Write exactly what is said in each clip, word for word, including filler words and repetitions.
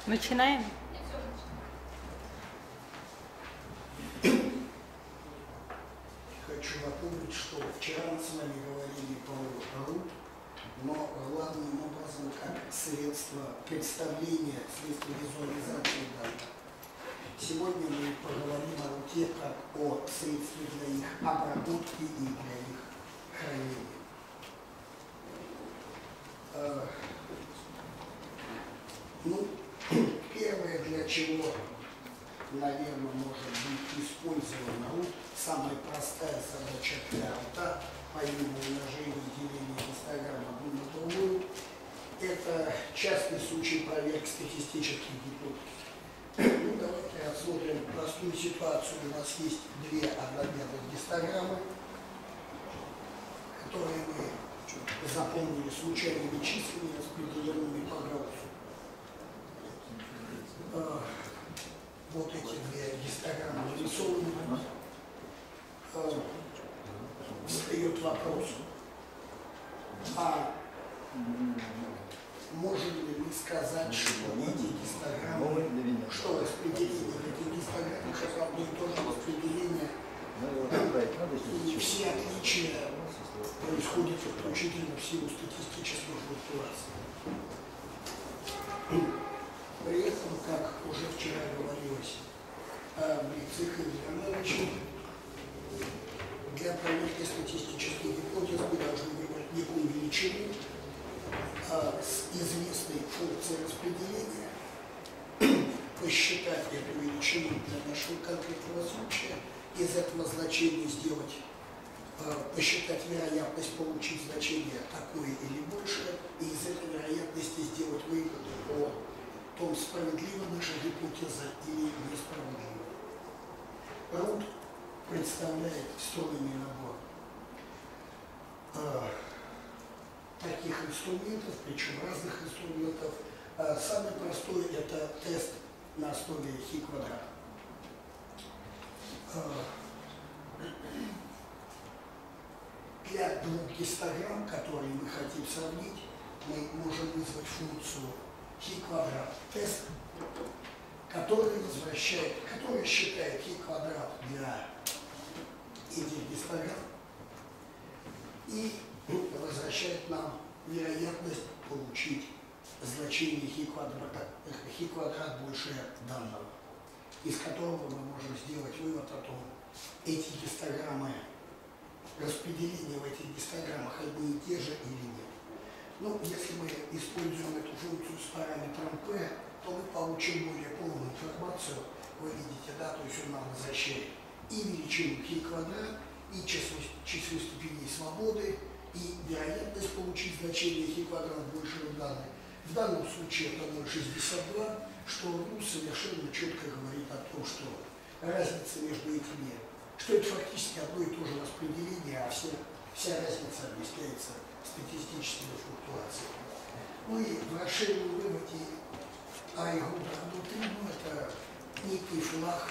Начинаем? Хочу напомнить, что вчера мы с вами говорили про РУД, но главным образом как средство представления, средство визуализации данных. Сегодня мы поговорим о РУДе как о средстве для их обработки и для их хранения. Ну, первое, для чего, наверное, может быть использован РУД, самая простая задача для РУДа, помимо умножения и деления гистограмм одну на другую, это частный случай проверки статистических гипотез. Ну, давайте рассмотрим простую ситуацию. У нас есть две одномерных гистограммы, которые мы запомнили случайными числами, распределенными по градусу. Вот эти две гистограммы нарисованы. Встает вопрос, а можем ли мы сказать, что эти гистограммы, что распределение этих гистограмм, это одно и то же распределение, и все отличия происходят исключительно в силу статистических флуктуаций. При этом, как уже вчера говорилось Блицих и Ивановичем, для проверки статистических гипотез мы должны выбрать некую величину с известной функцией распределения, посчитать эту величину для нашего конкретного случая, из этого значения сделать, посчитать вероятность получить значение такое или большее, и из этой вероятности сделать вывод о том, справедлива наша гипотеза или несправедлива. РУД представляет встроенный набор э, таких инструментов, причем разных инструментов. Э, самый простой – это тест на основе хи квадрат. Э, для двух гистограмм, которые мы хотим сравнить, мы можем вызвать функцию хи квадрат тест, который возвращает, который считает хи квадрат для этих гистограмм и возвращает нам вероятность получить значение хи квадрата, хи квадрат больше данного, из которого мы можем сделать вывод о том, эти гистограммы, распределение в этих гистограммах одни и те же или нет. Ну, если мы используем эту функцию с параметром p, то мы получим более полную информацию. Вы видите, да, то есть он нам возвращает и величину хи квадрат, и число, число степеней свободы, и вероятность получить значение хи квадрат больше данной. В данном случае это ноль целых шестьдесят два, что ну, совершенно четко говорит о том, что разница между этими, что это фактически одно и то же распределение, а вся, вся разница объясняется статистическими флуктуациями. Ну и в расширенном выводе А и РУД равно три, ну это некий флаг,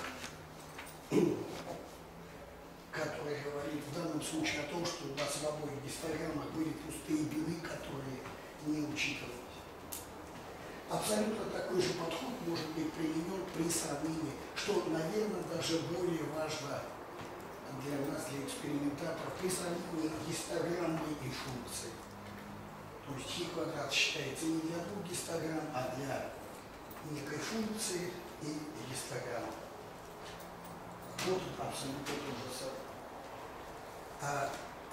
который говорит в данном случае о том, что у нас в обоих гистограммах были пустые бины, которые не учитывались. Абсолютно такой же подход может быть применен при сравнении, что, наверное, даже более важно для нас, для экспериментаторов, при сравнении гистограммы и функции. То есть хи квадрат считается не для двух гистограмм, а для некой функции и гистограммы. Вот это абсолютно то же самое. А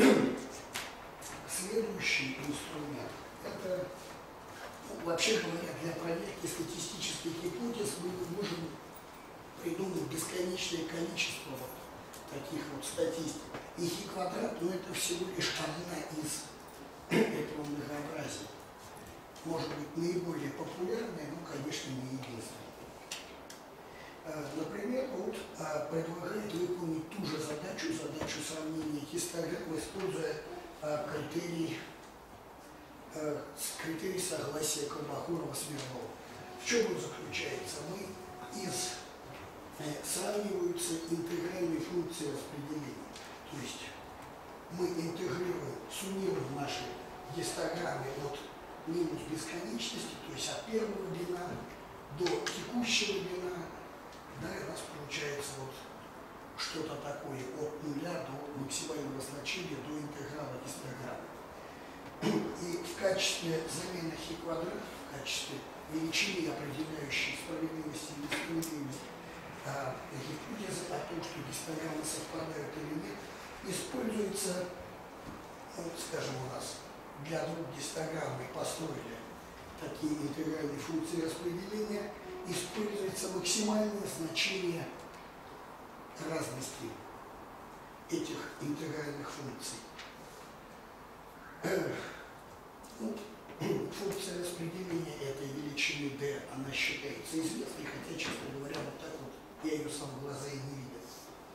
следующий инструмент – это, ну, вообще говоря, для проверки статистических гипотез мы можем придумать бесконечное количество вот таких вот статистик. И хи квадрат, ну, это всего лишь одна из этого многообразия. Может быть, наиболее популярная, но, конечно, не единственная. Например, вот предлагает выполнить ту же задачу, задачу сравнения гистограмм, используя критерий, критерий согласия Колмогорова-Смирнова. В чем он заключается? Мы из сравниваются интегральные функции распределения. То есть мы интегрируем, суммируем наши гистограммы от минус бесконечности, то есть от первого длина до текущего вина, да, и у нас получается вот что-то такое от нуля до максимального значения, до интеграла гистограммы. И в качестве замены хи квадрат, в качестве величины, определяющей справедливость или несправедливость а, гипотезы о том, что гистограммы совпадают или нет, используется, ну, скажем, у нас для двух гистограмм мы построили такие интегральные функции распределения, используется максимальное значение разности этих интегральных функций. Ну, функция распределения этой величины d, она считается известной, хотя, честно говоря, вот так вот я ее сам в глаза и не видел.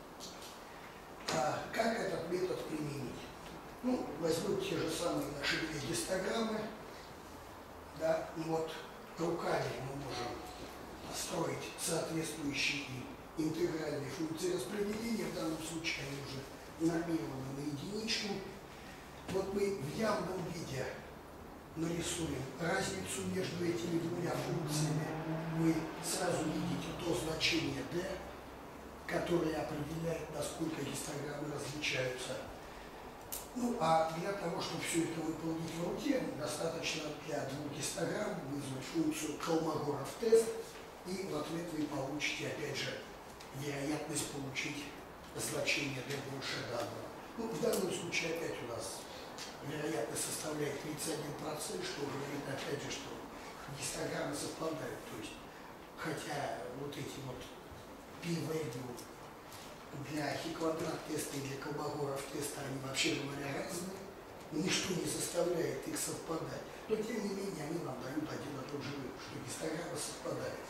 А как этот метод применить? Ну, возьмем те же самые наши две гистограммы, да, и вот руками мы можем строить соответствующие интегральные функции распределения, в данном случае они уже нормированы на единичку. Вот мы в явном виде нарисуем разницу между этими двумя функциями. Вы сразу видите то значение d, которое определяет, насколько гистограммы различаются. Ну, а для того, чтобы все это выполнить в руке, достаточно для двух гистограмм вызвать функцию Колмогоров тест, и в ответ вы получите, опять же, вероятность получить значение d больше данного. Ну, в данном случае опять у нас вероятность составляет тридцать один процент, что говорит опять же, что гистограммы совпадают. То есть, хотя вот эти вот p-value для хи-квадрат теста и для Колмогоров теста, они вообще говоря разные, ничто не заставляет их совпадать. Но тем не менее они нам дают один и тот же вывод, что гистограммы совпадают.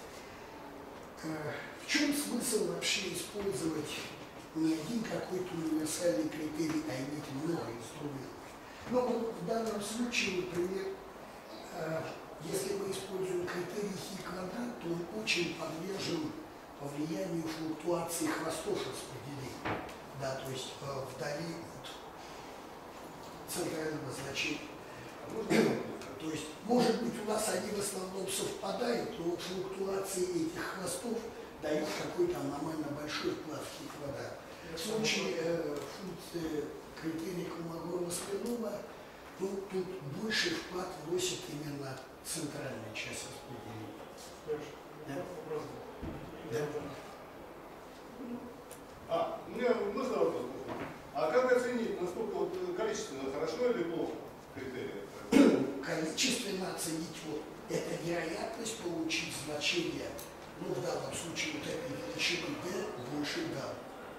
В чем смысл вообще использовать не один какой-то универсальный критерий, а иметь много инструментов? Но вот в данном случае, например, если мы используем критерий хи квадрат, то он очень подвержен влиянию флуктуации хвостов распределения, да, то есть вдали от центрального значения. То есть, может быть, у нас они в основном совпадают, но флуктуации этих хвостов дают какой-то аномально большой вклад в хи квадрат. В случае э, функции критерия Колмогорова-Смирнова, ну, тут больший вклад вносит именно центральная часть распределения. Да? Да. А, у меня можно вопрос? А как оценить, насколько вот количественно хорошо или плохо критерии? Количественно оценить вот это вероятность получить значение, ну, в данном случае вот этой величины d больше d.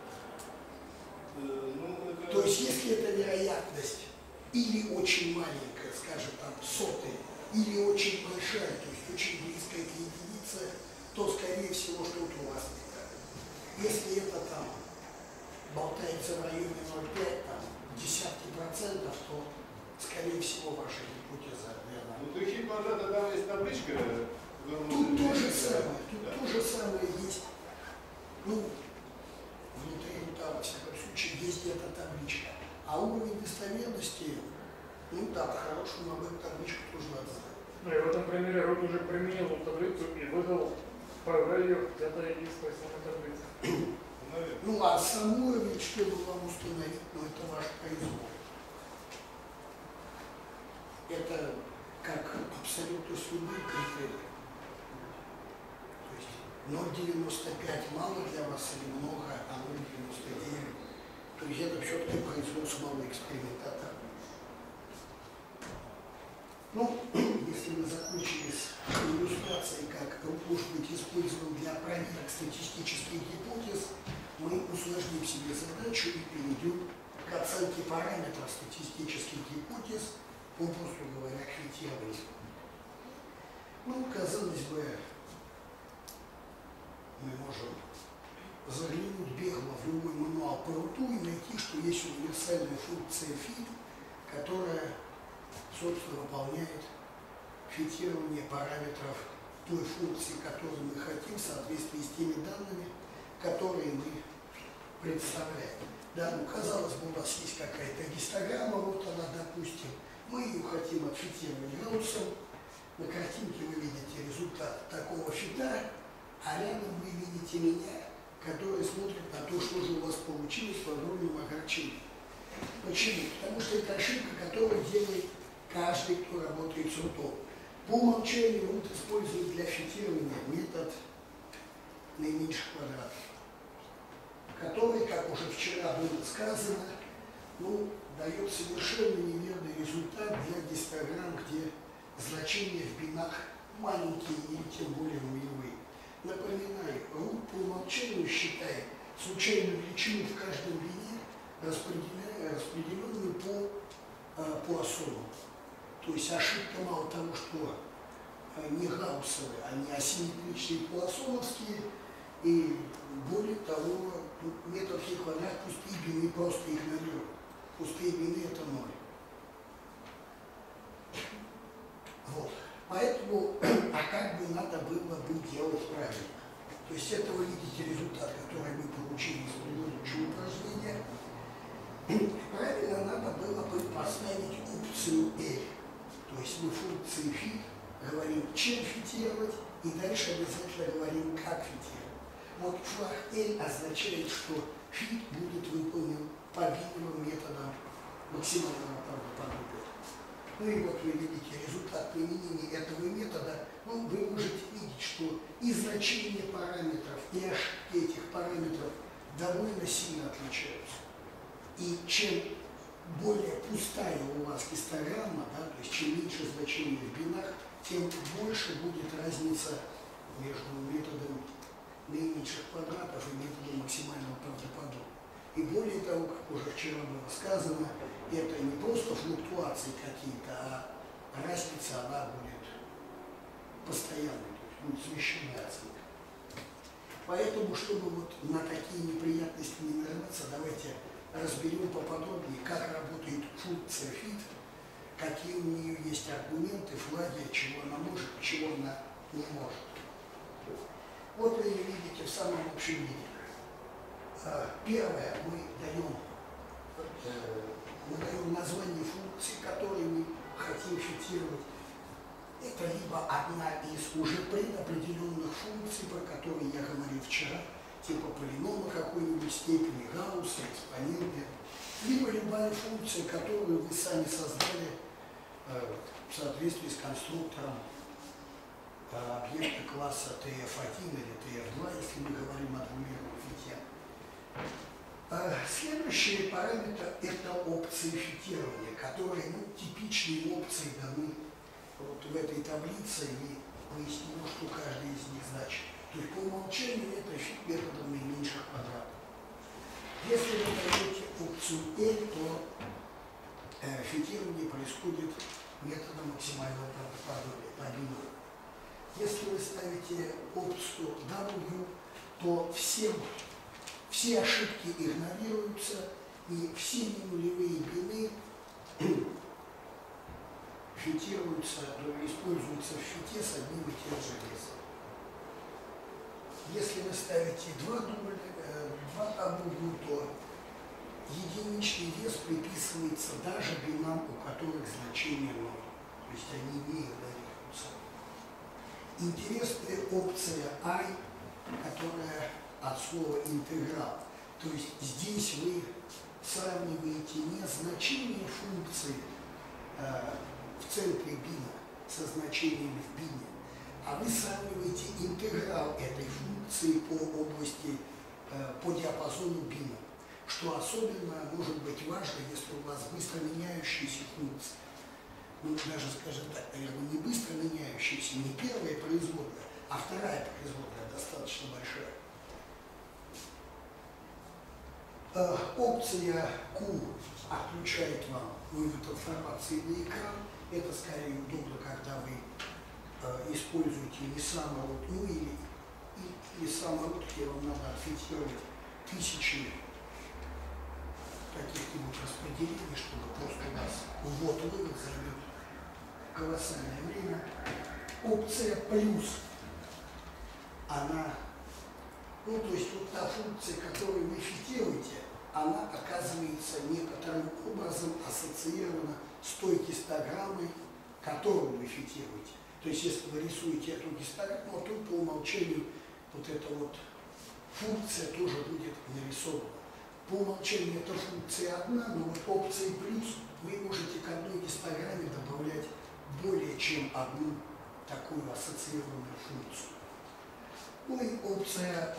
Ну, это... То есть, если эта вероятность или очень маленькая, скажем, там, сотая, или очень большая, то есть очень близкая к единице, то, скорее всего, что-то у вас не так. Если это там болтается в районе ноль целых пять десятых, там, десятки процентов, то, скорее всего, ваша гипотеза верна. Ну, то хи квадрата, там есть табличка. Тут то же самое, тут да. то же самое есть. Ну, внутри рута, во всяком случае, есть эта табличка. А уровень достоверности, ну да, по-хорошему об эту табличку тоже надо знать. Ну и в этом примере Рут уже применил таблицу и выдал p-value где-то из той самой таблицы. Ну а сам уровень, чтобы вам установить, ну это ваш произвол. Это как абсолютно с любым критерием. То есть ноль целых девяносто пять мало для вас или много, а ноль целых девяносто девять. То есть это все-таки произвол самого экспериментатора. Ну, если мы закончили с иллюстрацией, как может быть использован для проверок статистических гипотез, мы усложним себе задачу и перейдем к оценке параметров статистических гипотез, попросту говоря, критерий. Ну, казалось бы, мы можем заглянуть бегло в любой мануал по руту и найти, что есть универсальная функция фи, которая, собственно, выполняет фитирование параметров той функции, которую мы хотим, в соответствии с теми данными, которые мы представляем. Да, ну, казалось бы, у нас есть какая-то гистограмма, вот она, допустим, мы ее хотим отфитировать гауссом, На картинке вы видите результат такого фита, а рядом вы видите меня, который смотрит на то, что же у вас получилось в огромном огорчении. Почему? Потому что это ошибка, которую делает каждый, кто работает с ртом. По умолчанию рут использует для фитирования метод наименьших квадратов, который, как уже вчера было сказано, ну, дает совершенно неверный результат для гистограмм, где значения в бинах маленькие или тем более нулевые. Напоминаю, рут по умолчанию считает случайную величину в каждом бине, распределенную по, э, по осову. То есть ошибка мало того, что э, не гауссовые, они асимметричные полосомовские, и более того, метод хи квадрат пустые бины просто игнорируют. Пустые бины это ноль. Вот. Поэтому, а как бы надо было бы делать правильно? То есть это вы видите результат, который мы получили из предыдущего упражнения. Правильно надо было бы поставить опцию L. То есть мы функции фит говорим, чем фитировать, и дальше обязательно говорим, как фитировать. Вот флаг L означает, что фит будет выполнен по биновым методам максимального правдоподобия. Ну и вот вы видите результат применения этого метода. Ну, вы можете видеть, что и значения параметров, и ошибки этих параметров довольно сильно отличаются. И чем более пустая у вас гистограмма, да, то есть чем меньше значений в бинах, тем больше будет разница между методом наименьших квадратов и методом максимального правдоподобия. И более того, как уже вчера было сказано, это не просто флуктуации какие-то, а разница она будет постоянной, то есть будет смещенная оценка. Поэтому, чтобы вот на такие неприятности не нарываться, давайте разберем поподробнее, как работает функция фит, какие у нее есть аргументы, флаги, чего она может, чего она не может. Вот вы ее видите в самом общем виде. Первое, мы даем, мы даем название функции, которые мы хотим фитировать. Это либо одна из уже предопределенных функций, про которые я говорил вчера, типа полинома какой-нибудь степени, Гаусса, экспонента, либо любая функция, которую вы сами создали э, в соответствии с конструктором э, объекта класса тэ эф один или тэ эф два, если мы говорим о двумерном фите. Э, следующий параметр – это опции фитирования, которые ну, типичные опции даны вот в этой таблице, и выяснено, что каждый из них значит. То есть по умолчанию это фит методом наименьших квадратов. Если вы даете опцию L, то э, фитирование происходит методом максимального правдоподобия по бину. Если вы ставите опцию W, то всем, все ошибки игнорируются, и все ненулевые бины фитируются, используются в фите с одним и тем же весом. Если вы ставите два дубля, два W, то единичный вес приписывается даже бинам, у которых значение ноль. То есть они не игнорируются. Интересная опция I, которая от слова интеграл. То есть здесь вы сравниваете не значение функции э, в центре бина со значениями в бине, а вы сравниваете интеграл этой функции по области, э, по диапазону бина, что особенно может быть важно, если у вас быстро меняющиеся функции. Ну, даже, скажем так, наверное, не быстро меняющиеся, не первая производная, а вторая производная, достаточно большая. Э, опция Q отключает вам вывод информации на экран. Это скорее удобно, когда вы э, используете не самород, ну или и, и самород, где вам надо отфильтровать тысячи каких-нибудь распределений, чтобы просто у вас ввод-вывод займет колоссальное время. Опция плюс, она, ну то есть вот та функция, которую вы фитируете, она оказывается некоторым образом ассоциирована с той гистограммой, которую вы фитируете. То есть, если вы рисуете эту гистограмму, то по умолчанию вот эта вот функция тоже будет нарисована. По умолчанию эта функция одна, но вот опцией плюс вы можете к одной гистограмме добавлять более чем одну такую ассоциированную функцию. Ну и опция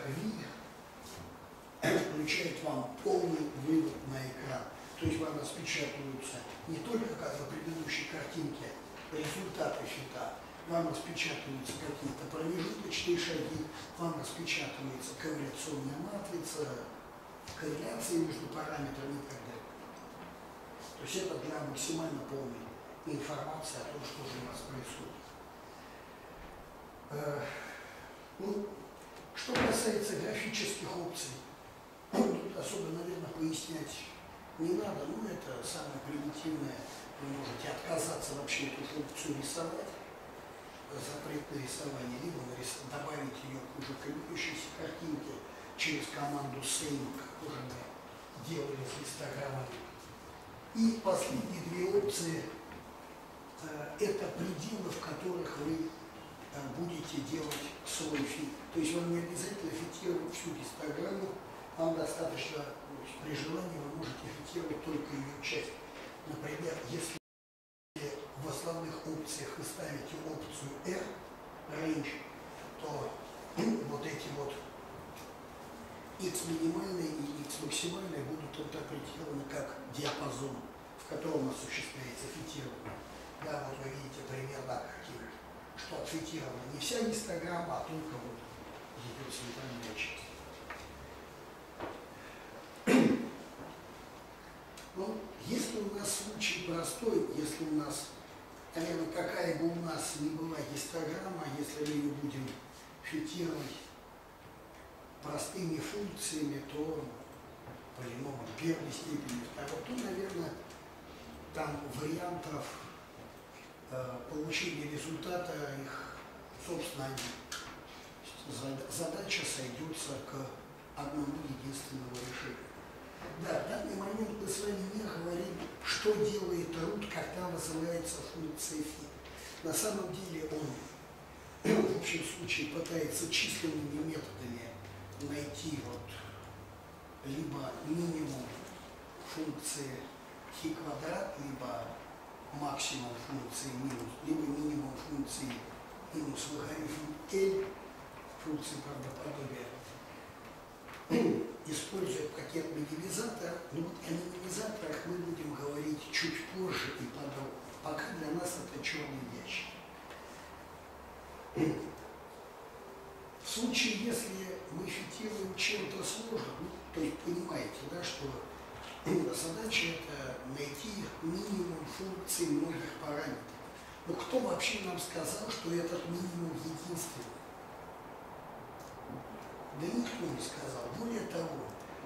V включает вам полный вывод на экран. То есть вам распечатываются не только, как в предыдущей картинке, результаты фита, вам распечатываются какие-то промежуточные шаги, вам распечатывается корреляционная матрица, корреляции между параметрами и так далее. То есть это для максимально полной информации о том, что же у нас происходит. Ну, что касается графических опций, тут особо, наверное, пояснять не надо, но это самое примитивное. Вы можете отказаться вообще эту функцию рисовать, запрет на рисование, либо добавить ее к уже имеющейся картинке через команду same, как уже мы делали с гистограммами. И последние две опции э, это пределы, в которых вы э, будете делать свой фит. То есть вам не обязательно фитировать всю гистограмму, вам достаточно, при желании вы можете фитировать только ее часть. Например, если в основных опциях вы ставите опцию R, range, то ну, вот эти вот x минимальные и x максимальные будут интерпретированы как диапазон, в котором осуществляется фитирование. Да, вот вы видите примерно картинки, что отфитирована не вся гистограмма, а только вот ее центральная часть. Ну, если у нас случай простой, если у нас, наверное, какая бы у нас ни была гистограмма, если мы ее будем фитировать простыми функциями, то полиномом первой степени, второй, то, наверное, там вариантов э, получения результата, их, собственно, задача сойдется к одному единственному решению. Да, в данный момент мы с вами не говорим, что делает root, когда вызывается функция фи. На самом деле он в общем случае пытается численными методами найти вот либо минимум функции хи квадрат, либо максимум функции минус, либо минимум функции минус логарифм L, функции правдоподобия, используя пакет минимизатора. Но вот о минимизаторах мы будем говорить чуть позже и подробно. Пока для нас это черный ящик. В случае, если мы фитируем чем-то сложным, ну, то есть понимаете, да, что задача это найти минимум функций многих параметров. Но кто вообще нам сказал, что этот минимум единственный? Да никто не сказал. Более того,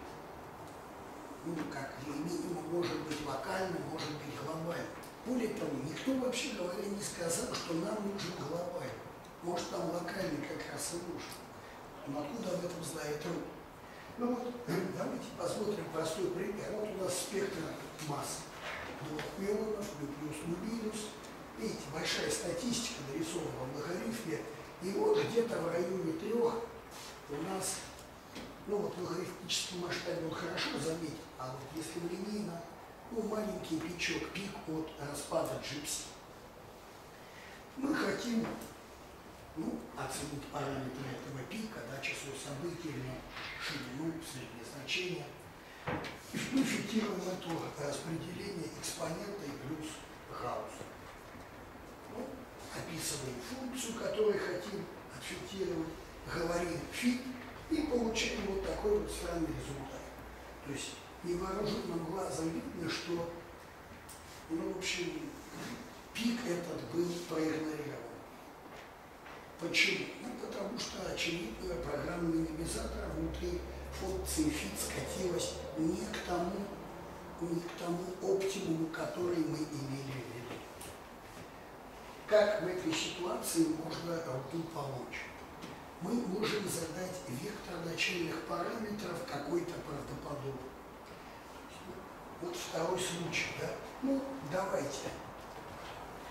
ну как минимум может быть локальным, может быть глобальным. Более того, никто вообще говоря не сказал, что нам нужен глобальный. Может, там локальный как раз и нужен. Но откуда об этом знает root? Ну вот, давайте посмотрим простой пример. Вот у нас спектр массы двух миллионов, ну плюс, ну минус. Видите, большая статистика нарисована в логарифме. И вот где-то в районе трех у нас, ну вот в логарифмическом масштабе он хорошо заметен, а вот если линейно, ну маленький пичок, пик от распада джипси. Мы хотим ну, оценить параметры этого пика, да, число событий, ширину, среднее значение. И мы фитируем это распределение экспонента и плюс Гаусса. Ну, описываем функцию, которую хотим отфитировать, говорим фит и получаем вот такой вот странный результат. То есть невооруженным глазом видно, что ну, в общем, пик этот был проигнорирован. Почему? Ну, потому что, очевидно, программа минимизатора внутри функции фит скатилась не к тому, не к тому оптимуму, который мы имели в виду. Как в этой ситуации можно руту помочь? Мы можем задать вектор начальных параметров какой-то правдоподобный. Вот второй случай, да? Ну, давайте.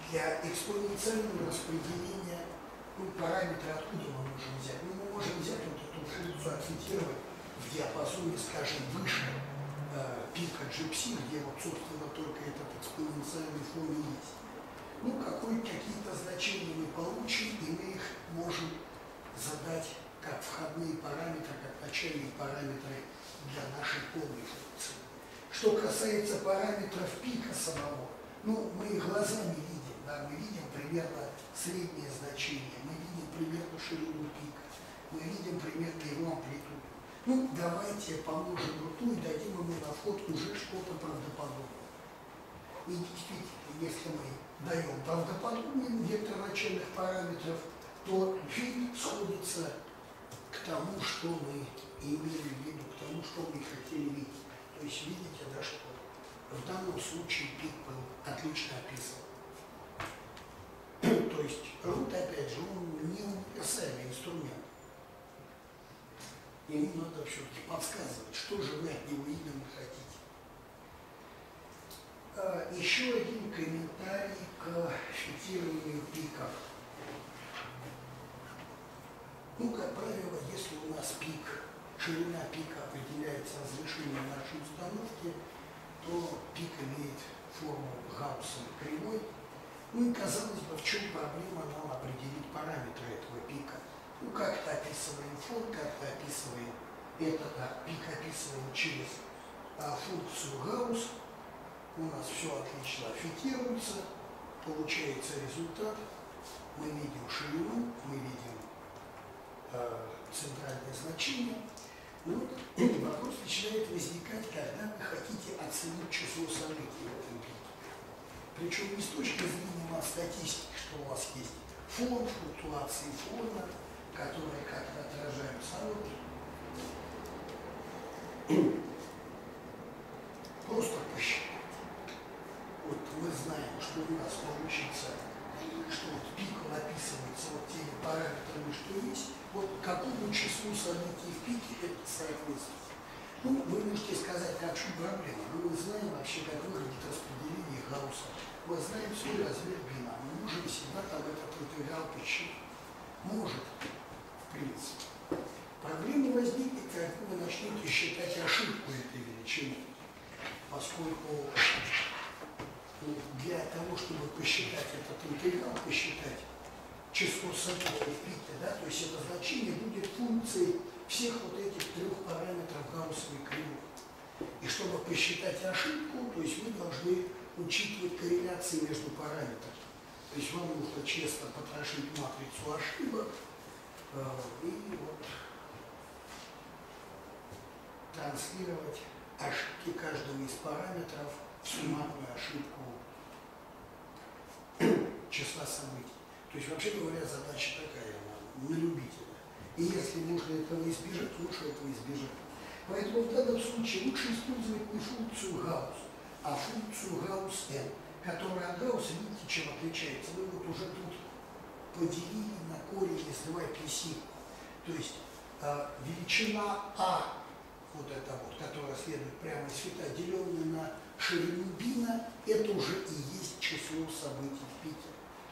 для экспоненциального распределения ну, параметра, откуда мы можем взять? Ну, мы можем взять вот эту функцию, отфитировать в диапазоне, скажем, выше э, пика джи пси, где вот, собственно, только этот экспоненциальный фон и есть. Ну, какой, какие-то значения мы получим, и мы их можем задать как входные параметры, как начальные параметры для нашей полной функции. Что касается параметров пика самого, ну, мы их глазами видим, да, мы видим примерно среднее значение, мы видим примерно ширину пика, мы видим примерно его амплитуду. Ну, давайте поможем рту и дадим ему на вход уже что-то правдоподобное. И действительно, если мы даем правдоподобный вектор начальных параметров, то фит сходится к тому, что мы имели в виду, к тому, что мы хотели видеть. То есть видите, да, что в данном случае пик был отлично описан. То есть рут, опять же, он не универсальный инструмент. Ему надо все-таки подсказывать, что же вы от него именно хотите. А, еще один комментарий к фитированию пиков. Ну, как правило, если у нас пик, ширина пика определяется разрешением нашей установки, то пик имеет форму Гауссовой кривой. Ну и казалось бы, в чем проблема нам определить параметры этого пика. Ну, как-то описываем фон, как-то описываем этот а, пик, описываем через а, функцию Гаусс. У нас все отлично фитируется, получается результат. Мы видим ширину, мы видим а, центральное значение. Ну, вот, вопрос начинает возникать, когда вы хотите оценить число событий в этом пике. Причем не с точки зрения статистики, что у вас есть фон, флуктуации фона, которые как-то отражаются, а вот просто посчитать. Вот мы знаем, что у нас получится, что вот пик описывается вот теми параметрами, что есть, вот какому числу событий в пике это соответствует. Ну, вы можете сказать, как что проблема, но мы знаем вообще, как выглядит распределение Гаусса. Мы знаем свой размер бина, мы можем всегда там этот интеграл посчитать. Может, в принципе. Проблема возникнет, когда вы начнете считать ошибку этой величины, поскольку ну, для того, чтобы посчитать этот интеграл, посчитать число событий в пике, да, то есть это значение будет функцией всех вот этих трех параметров Гауссовой кривой. И чтобы посчитать ошибку, то есть вы должны учитывать корреляции между параметрами. То есть вам нужно честно потрошить матрицу ошибок э, и вот транслировать ошибки каждого из параметров в суммарную ошибку числа событий. То есть, вообще говоря, задача такая, на любителя. И если можно этого избежать, лучше этого избежать. Поэтому в данном случае лучше использовать не функцию Гаусс, а функцию Гаусс-N, которая от Гаусса, видите, чем отличается. Вы вот уже тут поделили на корень из два пи си. То есть э, величина А, вот эта вот, которая следует прямо из фита, деленная на ширину бина, это уже и есть число событий в пике.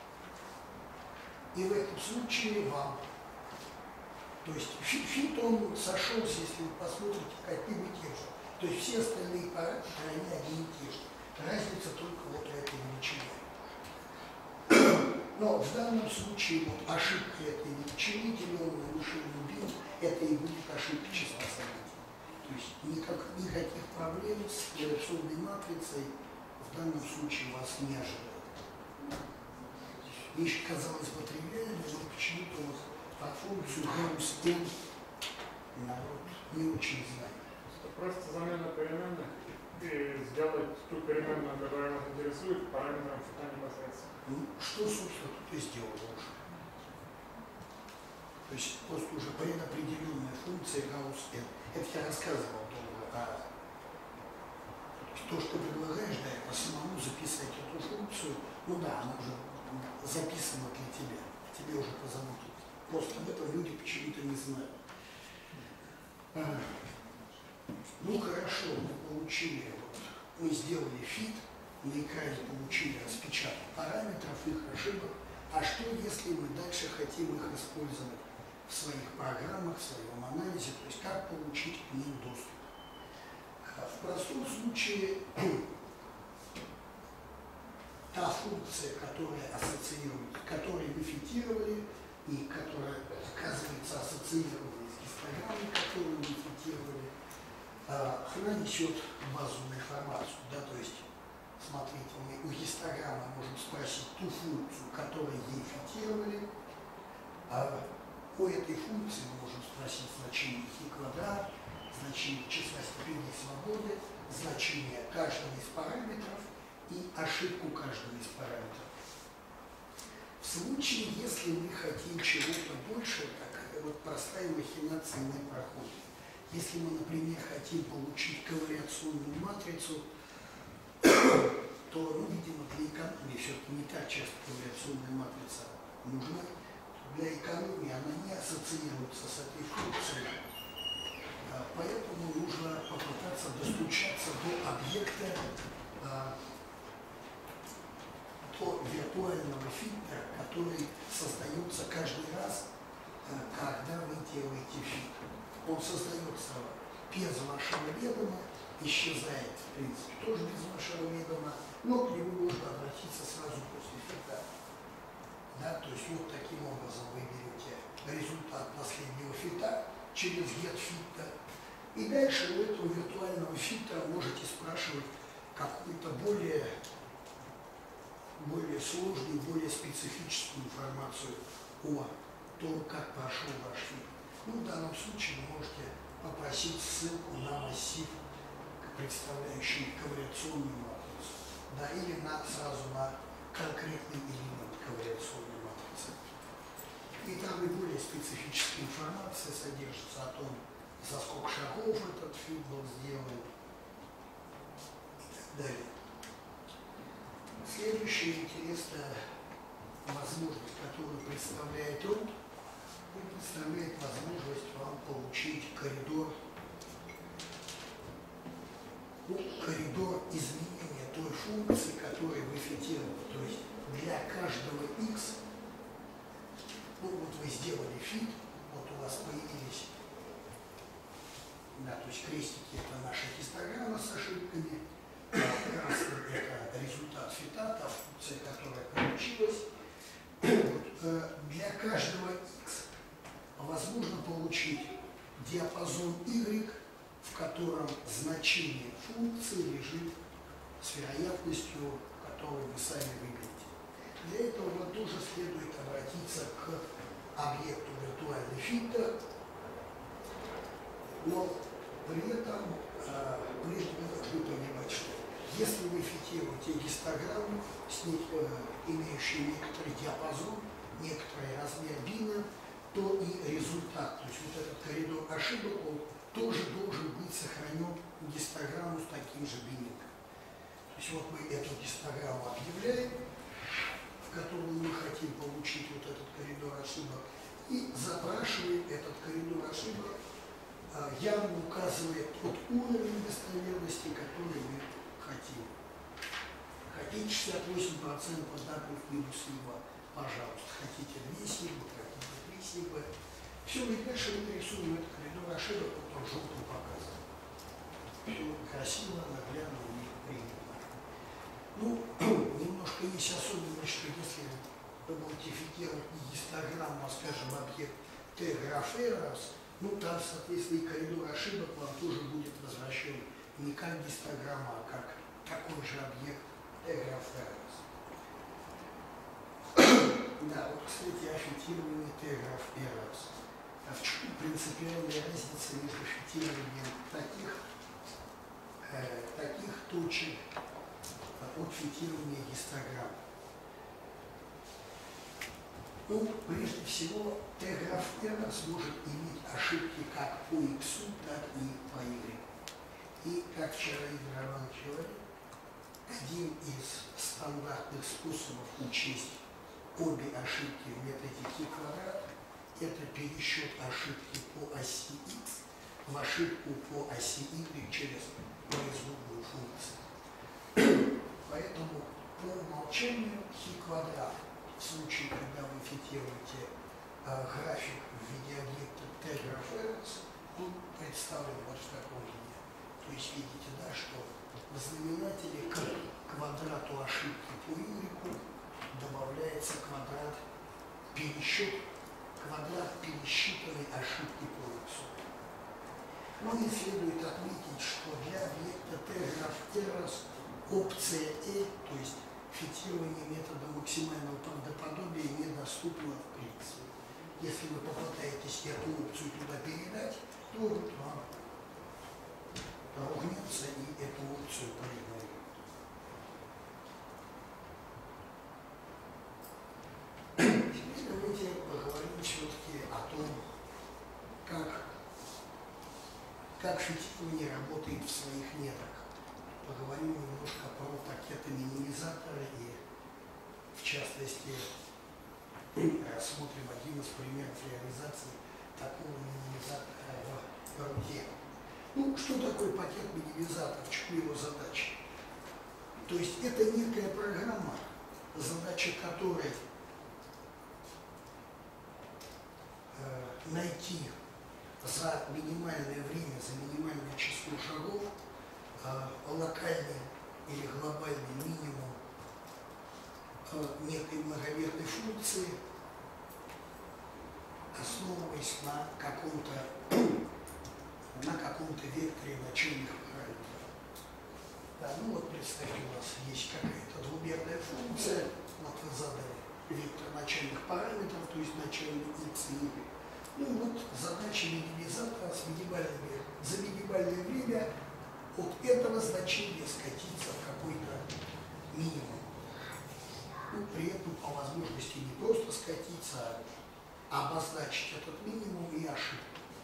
И в этом случае вам, то есть фит он сошелся, если вы посмотрите, какие бы те же. То есть все остальные параметры, они одни и те же. Разница только вот в этой величине. Но в данном случае вот ошибка этой величины, деленная на ширину бин, это и будет ошибка числа событий. То есть никак, никаких проблем с корреляционной матрицей в данном случае вас не ожидает. Вещь, казалось бы, тривиальная, но почему-то вот по функцию Гаусс-N народ не очень знает. Это просто замена переменных и сделать ту переменную, которая вас интересует, параметром фита непосредственно. Ну, что, собственно, тут и сделал уже. То есть просто уже предопределенная функция Гаусс-N. Это я рассказывал долго, а то, что предлагаешь, да, это самому записать эту функцию, ну да, она уже записана для тебя, тебе уже позабудут. Просто об этом люди почему-то не знают. А, ну хорошо, мы получили, вот, мы сделали фит, на экране получили распечаток параметров, их ошибок, а что если мы дальше хотим их использовать в своих программах, в своем анализе, то есть как получить к ним доступ. В простом случае та функция, которая ассоциирует, которую мы фитировали и которая оказывается ассоциированной с гистограммой, которую мы фитировали, она несет базовую информацию. Да, то есть, смотрите, мы у гистограммы можем спросить ту функцию, которую ей фитировали, а у этой функции мы можем спросить значение хи квадрат, значение числа степеней свободы, значение каждого из параметров и ошибку каждого из параметров. В случае, если мы хотим чего-то больше, такая вот простая махинация не проходит. Если мы, например, хотим получить корреляционную матрицу, то, ну, видимо, для экономии все-таки не так часто корреляционная матрица нужна. Для экономии она не ассоциируется с этой функцией. Поэтому нужно попытаться достучаться до объекта, до виртуального фильтра, который создается каждый раз, когда вы делаете фильтр. Он создается без вашего ведома, исчезает, в принципе, тоже без вашего ведома, но к нему можно обратиться сразу после фильтра. Да, то есть вот таким образом вы берете результат последнего фильтра через get-фильтр, и дальше у этого виртуального фильтра можете спрашивать какую-то более, более сложную, более специфическую информацию о том, как прошел ваш фильтр. Ну, в данном случае вы можете попросить ссылку на массив, представляющий корреляционную матрицу, да, или на, сразу на конкретный элемент корреляционной матрицы. И там и более специфическая информация содержится о том, за сколько шагов этот фильм был сделан и так далее. Следующая интересная возможность, которую представляет он, он представляет возможность вам получить коридор, ну, коридор изменения той функции, которую вы фитировали. То есть для каждого x, ну вот вы сделали фит, вот у вас появились, да, то есть крестики — это наша гистограмма с ошибками, красный — это результат фита, та функция, которая получилась. Вот, для каждого x возможно получить диапазон y, в котором значение функции лежит с вероятностью, которую вы сами выберете. Для этого вам тоже следует обратиться к объекту виртуальный фильтр, но при этом э, прежде вы должны понимать, что если вы фитируете гистограмму, с них, э, имеющую некоторый диапазон, некоторый размер бина, то и результат, то есть вот этот коридор ошибок, он тоже должен быть сохранен в гистограмму с таким же бинником. То есть вот мы эту гистограмму объявляем, в которую мы хотим получить вот этот коридор ошибок, и запрашиваем этот коридор ошибок, явно указывая тот уровень достоверности, который мы хотим. Хотите шестьдесят восемь процентов, да, плюс-минус сигма, пожалуйста. Хотите две сигмы, хотите три сигмы. Все, и дальше мы рисуем этот коридор ошибок, вот он желтым показан. Все красиво, наглядно и приятно. Ну, немножко есть особенность, что если вы будете фитировать не гистограмму, а, скажем, объект T-граф errors, ну, там, соответственно, и коридор ошибок вам тоже будет возвращен не как гистограмма, а как такой же объект T-граф errors. Да, вот, кстати, о фитировании T-граф errors. А в чем принципиальная разница между фитированием таких, э, таких точек от фитирования гистограмм? Ну, прежде всего, T-граф errors может иметь ошибки как по x, так и по y. И, как вчера Игорь Иванович говорил, один из стандартных способов учесть обе ошибки в методе хи квадрат — это пересчет ошибки по оси x в ошибку по оси y через производную функцию. Поэтому по умолчанию хи квадрат в случае, когда вы фитируете э, график в виде объекта T граф Эрос, он представлен вот в таком виде. То есть видите, да, что в знаменателе к квадрату ошибки по y добавляется квадрат пересчет, квадрат пересчитанной ошибки по x. Но не следует отметить, что для объекта T граф Эрос опция E, то есть фитирование методом максимального правдоподобия, недоступно в принципе. Если вы попытаетесь эту опцию туда передать, то вам ругнется и эту опцию проигнорирует. Теперь давайте поговорим все-таки о том, как, как фитирование работает в своих недрах. Поговорим немножко про пакеты минимизатора и, в частности, рассмотрим один из примеров реализации такого минимизатора в руке. Ну, что такое пакет минимизатор, в чем его задача? То есть это некая программа, задача которой э, найти за минимальное время, за минимальное число шагов э, локальный или глобальный минимум э, некой многомерной функции, основываясь на каком-то на каком-то векторе начальных параметров. Да, ну вот представьте, у вас есть какая-то двумерная функция, вот вы задали вектор начальных параметров, то есть начальный x и y. Ну вот задача минимизатора с минимальными, за минимальное время от этого значения скатиться в какой-то минимум. Ну, при этом по возможности не просто скатиться, а обозначить этот минимум и ошибку.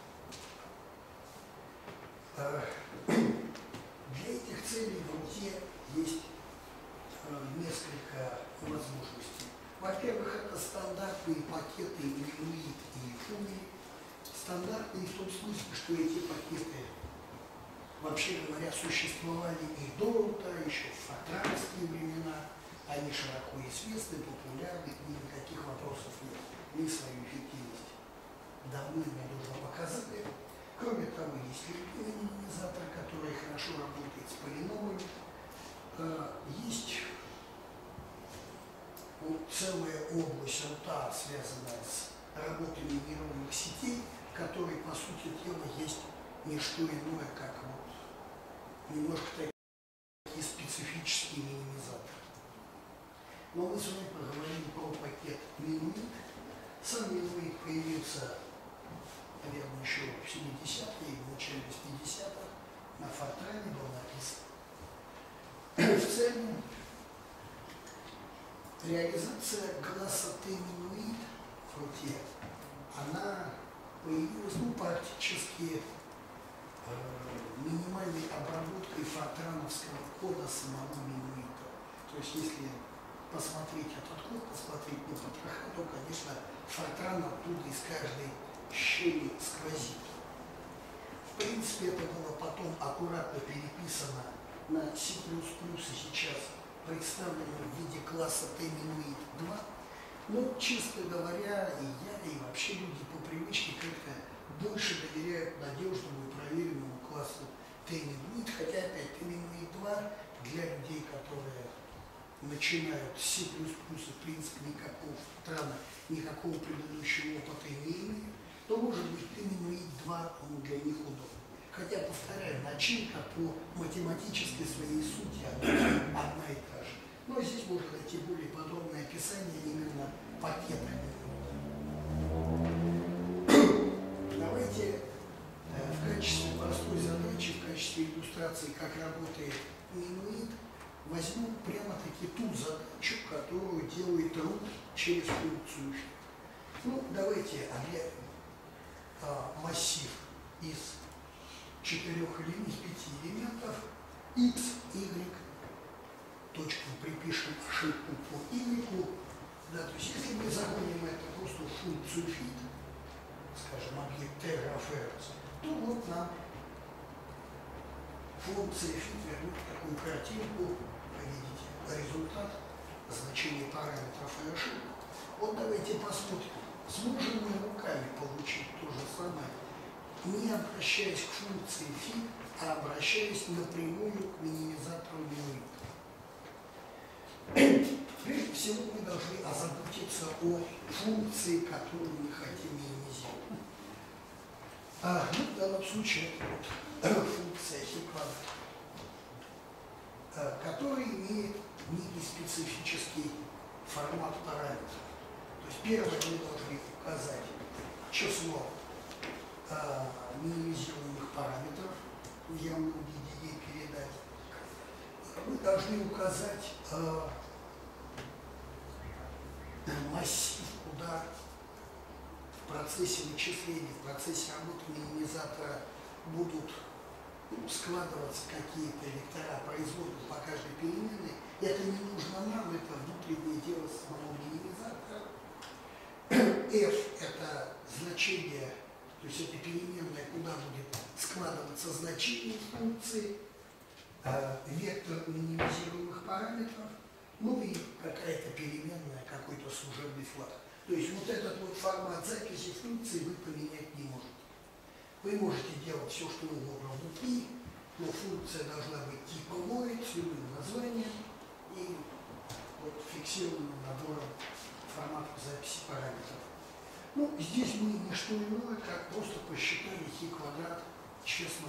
Для этих целей в руке есть несколько возможностей. Во-первых, это стандартные пакеты минуит и фуни. Стандартные в том смысле, что эти пакеты, вообще говоря, существовали и до Рута, еще в фортрановские времена. Они широко известны, популярны, и никаких вопросов нет. Ни свою эффективность давным-давно показали. Кроме того, есть линейный минимизатор, который хорошо работает с полиномами. Есть целая область рута, связанная с работой нейронных сетей, которые, по сути дела, есть не что иное, как вот немножко такие специфические минимизаторы. Но мы с вами поговорим про пакет минуит. Сам минуит появился, наверное, еще в семидесятые и в начале восьмидесятых на Фортране был написан. В целом, реализация класса Т-минуит в руте, она появилась, ну, практически э, минимальной обработкой фортрановского кода самого минуита. То есть, если посмотреть этот код, посмотреть на потроха, то, конечно, Фортран оттуда из каждой щели сквозит. В принципе, это было потом аккуратно переписано на C++, и сейчас представлено в виде класса Т-минуит два. Но, честно говоря, и я, и вообще люди по привычке как-то больше доверяют надежному и проверенному классу Т-минуит, хотя опять Т-минуит два для людей, которые начинают с C++, в принципе, никакого Фортрана, никакого предыдущего опыта не имеют, то, может быть, Т-минуит два, он для них удобен. Хотя, повторяю, начинка по математической своей сути одна и та же. Но здесь можно найти более подробное описание именно пакета. Давайте в качестве простой задачи, в качестве иллюстрации, как работает минуит, возьму прямо-таки ту задачу, которую делает root через функцию. Ну, давайте объявим а, массив из четырех линий, пяти элементов, x, y, точку припишем ошибку по y, да, то есть если мы загоним это просто в функцию fit, скажем, объект T граф Эрос, то вот нам функция fit вернет такую картинку, видите, хорошо. Вот давайте посмотрим, сможем мы руками получить то же самое, не обращаясь к функции φ, а обращаясь напрямую к минимизатору Милуина. Прежде всего мы должны озаботиться о функции, которую мы хотим минимизировать. А, ну, в данном случае это вот функция φ квадрат, которая имеет некий специфический формат параметров. То есть первое, мы должны указать число э, минимизируемых параметров в явном виде ей передать. Мы должны указать э, массив, куда в процессе вычисления, в процессе работы минимизатора будут ну, складываться какие-то вектора производных по каждой переменной. Это не нужно нам, это внутреннее дело самого минимизатора. F – это значение, то есть это переменная, куда будет складываться значение функции, э, вектор минимизируемых параметров, ну и какая-то переменная, какой-то служебный флаг. То есть вот этот вот формат записи функции вы поменять не можете. Вы можете делать все, что угодно внутри, но функция должна быть типа void с любым названием и вот фиксированным набором форматов записи параметров. Ну, здесь мы не что иное, как просто посчитали хи квадрат честно,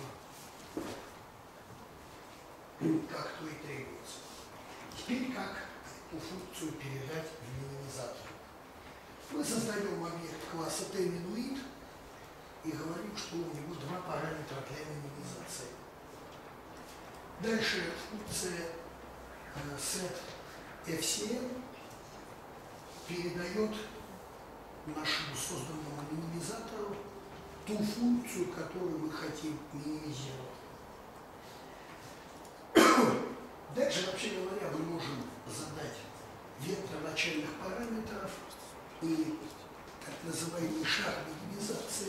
как то и требуется. Теперь как эту функцию передать в минимизатор? Мы создаем объект класса t минуит и говорим, что у него два параметра для минимизации. Дальше функция э, set fcn передает нашему созданному минимизатору ту функцию, которую мы хотим минимизировать. Дальше, вообще говоря, мы можем задать вектор начальных параметров и так называемый шаг минимизации,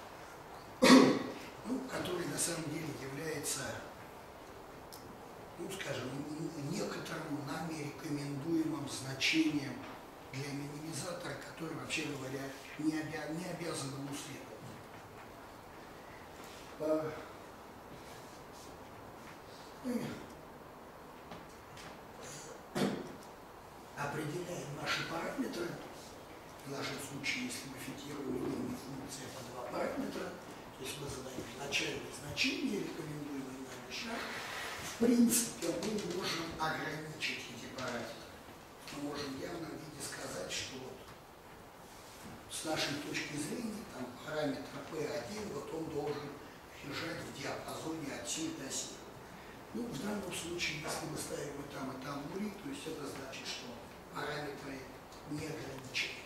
ну, который на самом деле является, ну, скажем, некоторым нами рекомендуемым значением для минимизатора, который, вообще говоря, не, обя не обязан ему следовать. Определяем наши параметры. В нашем случае, если мы фитируем ими функции по два параметра, то есть мы задаем начальное значение, рекомендуемый нами шаг, в принципе, мы можем ограничить эти параметры. Мы можем в явном виде сказать, что вот с нашей точки зрения там, параметр пи один, вот он должен лежать в диапазоне от си до си. Ну, в данном случае, если мы ставим и там, и там нули, то есть это значит, что параметры не ограничены.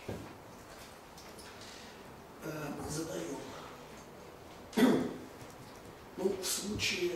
Э, задаем. Ну, в случае,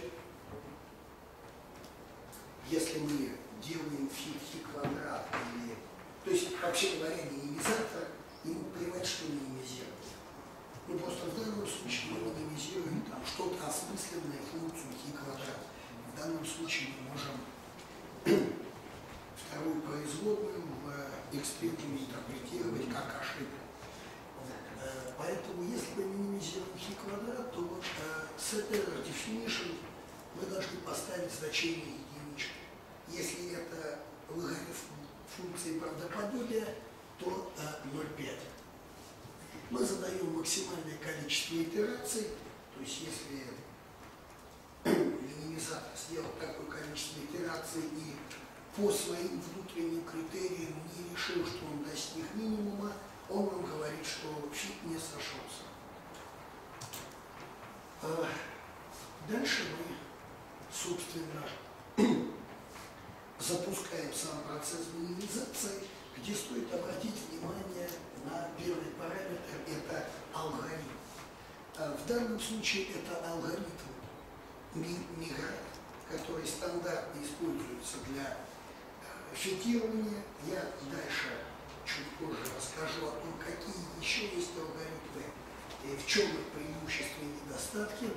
если мы делаем фит хи квадрат, или, то есть, вообще говоря, минимизатор, ему плевать, что минимизировать. Ну, просто в данном случае мы минимизируем там что-то осмысленное функцию хи квадрат. В данном случае мы можем вторую производную в экстремуме интерпретировать как ошибку. Поэтому, если мы минимизируем хи квадрат, то вот set error definition мы должны поставить значение единички. Если это логарифм функции правдоподобия, то ноль целых пять. Мы задаем максимальное количество итераций, то есть если минимизатор сделал такое количество итераций и по своим внутренним критериям не решил, что он достиг минимума, он нам говорит, что фит не сошелся. А дальше мы, собственно, запускаем сам процесс минимизации, где стоит обратить внимание на первый параметр, это алгоритм. А в данном случае это алгоритм миграт, который стандартно используется для фитирования. Я дальше чуть позже расскажу о том, какие еще есть алгоритмы, и в чем их преимущества и недостатки.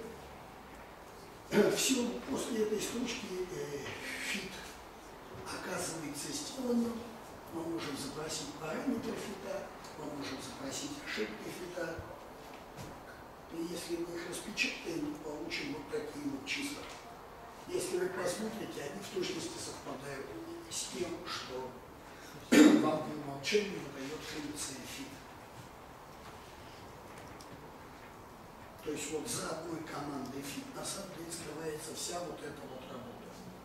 Все, после этой строчки фит оказывается сделанным. Мы можем запросить параметры фита, мы можем запросить ошибки фита. И если мы их распечатаем, мы получим вот такие вот числа. Если вы посмотрите, они в точности совпадают с тем, что вам по умолчанию выдает функция фит. То есть вот за одной командой фит на самом деле скрывается вся вот эта вот работа.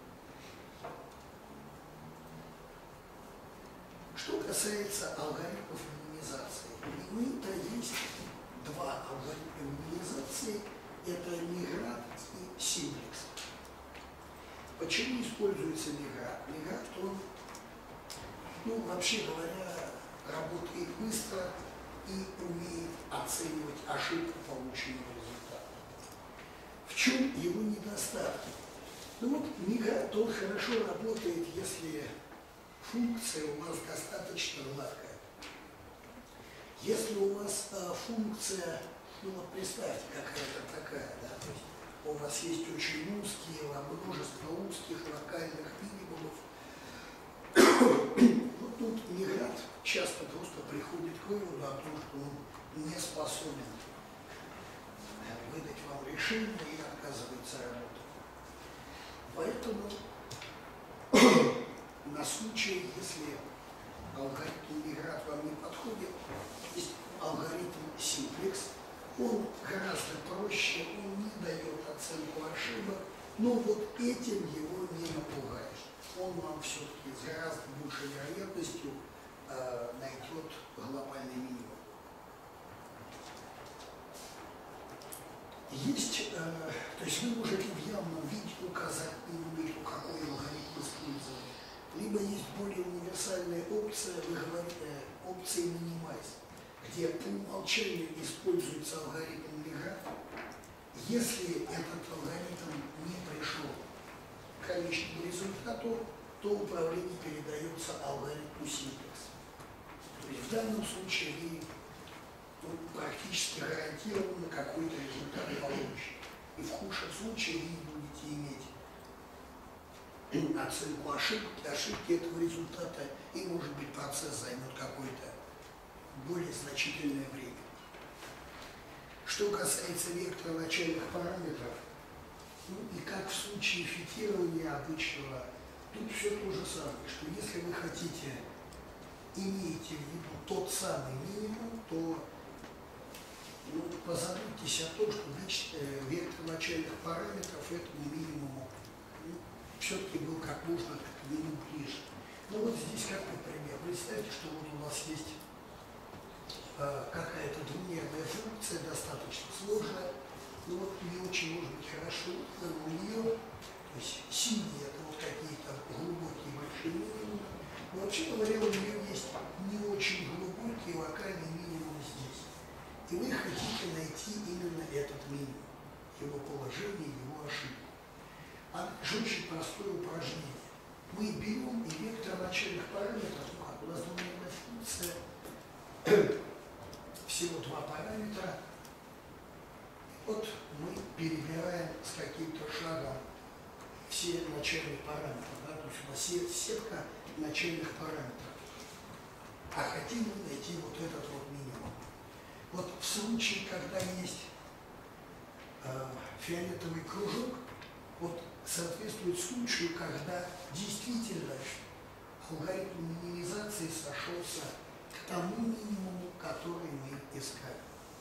Что касается алгоритмов минимизации, у ИНИТа есть два алгоритма минимизации, это миграт и симплекс. Почему используется миграт? Миграт, он, ну, вообще говоря, работает быстро и умеет оценивать ошибку полученного результата. В чем его недостатки? Ну вот миграт, он хорошо работает, если функция у вас достаточно гладкая. Если у вас а, функция, ну вот представьте, какая-то такая, да, то есть у вас есть очень узкие, множество узких локальных минимумов. Вот тут миграт часто просто приходит к выводу о том, что он не способен выдать вам решение и отказывается работать. Поэтому на случай, если алгоритм миграт вам не подходит, есть алгоритм симплекс. Он гораздо проще, он не дает оценку ошибок, но вот этим его не напугаешь. Он вам все-таки с гораздо большей вероятностью э, найдет глобальный минимум. Есть, э, то есть вы можете в явном виде указать минимум, какой алгоритм использовать. Либо есть более универсальная опция, вы говорите, опция минимайз, где по умолчанию используется алгоритм миграт. Если этот алгоритм не пришел к конечному результату, то управление передается алгоритму симплекс. То есть в данном случае вы ну, практически гарантированно какой-то результат получите. И в худшем случае вы не будете иметь оценку ошибки, ошибки этого результата, и может быть процесс займет какое-то более значительное время. Что касается вектора начальных параметров, ну и как в случае фитирования обычного, тут все то же самое, что если вы хотите, имеете в виду тот самый минимум, то ну, позаботьтесь о том, что значит, вектор начальных параметров этому минимуму ну, все-таки был как можно к нему ближе. Ну вот здесь как например, представьте, что вот у вас есть э, какая-то двумерная функция, достаточно сложная, но вот не очень может быть хорошо у нее, то есть синие это вот какие-то глубокие большие минимумы, но вообще говоря, у нее есть не очень глубокий локальный минимум здесь. И вы хотите найти именно этот минимум, его положение, его ошибку. А это же очень простое упражнение. Мы берем и вектор начальных параметров, ну как у нас двумерная функция, всего два параметра. Вот мы перебираем с каким-то шагом все начальные параметры, да? То есть у нас есть сетка начальных параметров. А хотим мы найти вот этот вот минимум. Вот в случае, когда есть э, фиолетовый кружок, вот соответствует случаю, когда действительно алгоритм минимизации сошелся к тому минимуму, который мы искали.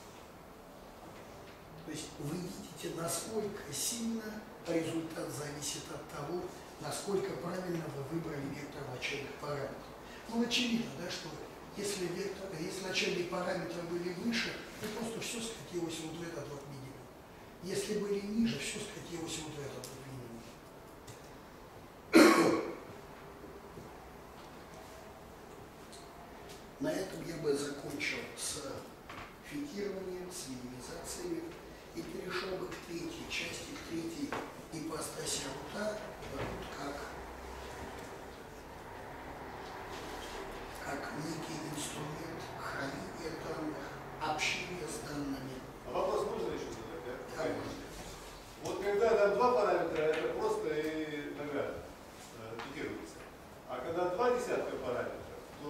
То есть вы видите, насколько сильно результат зависит от того, насколько правильно вы выбрали вектор начальных параметров. Ну, очевидно, да, что если, вектор, если начальные параметры были выше, то просто все скатилось вот в этот вот минимум. Если были ниже, все скатилось вот в этот вот минимум. На этом я бы закончил с фитированием, с минимизацией и перешел бы к третьей части, к третьей ипостаси рута, вот как, как некий инструмент хранения данных, общения с данными. А вопрос можно еще задать? Да, можно. Вот когда там два параметра, это просто и награда фитируется. А когда два десятка параметров, то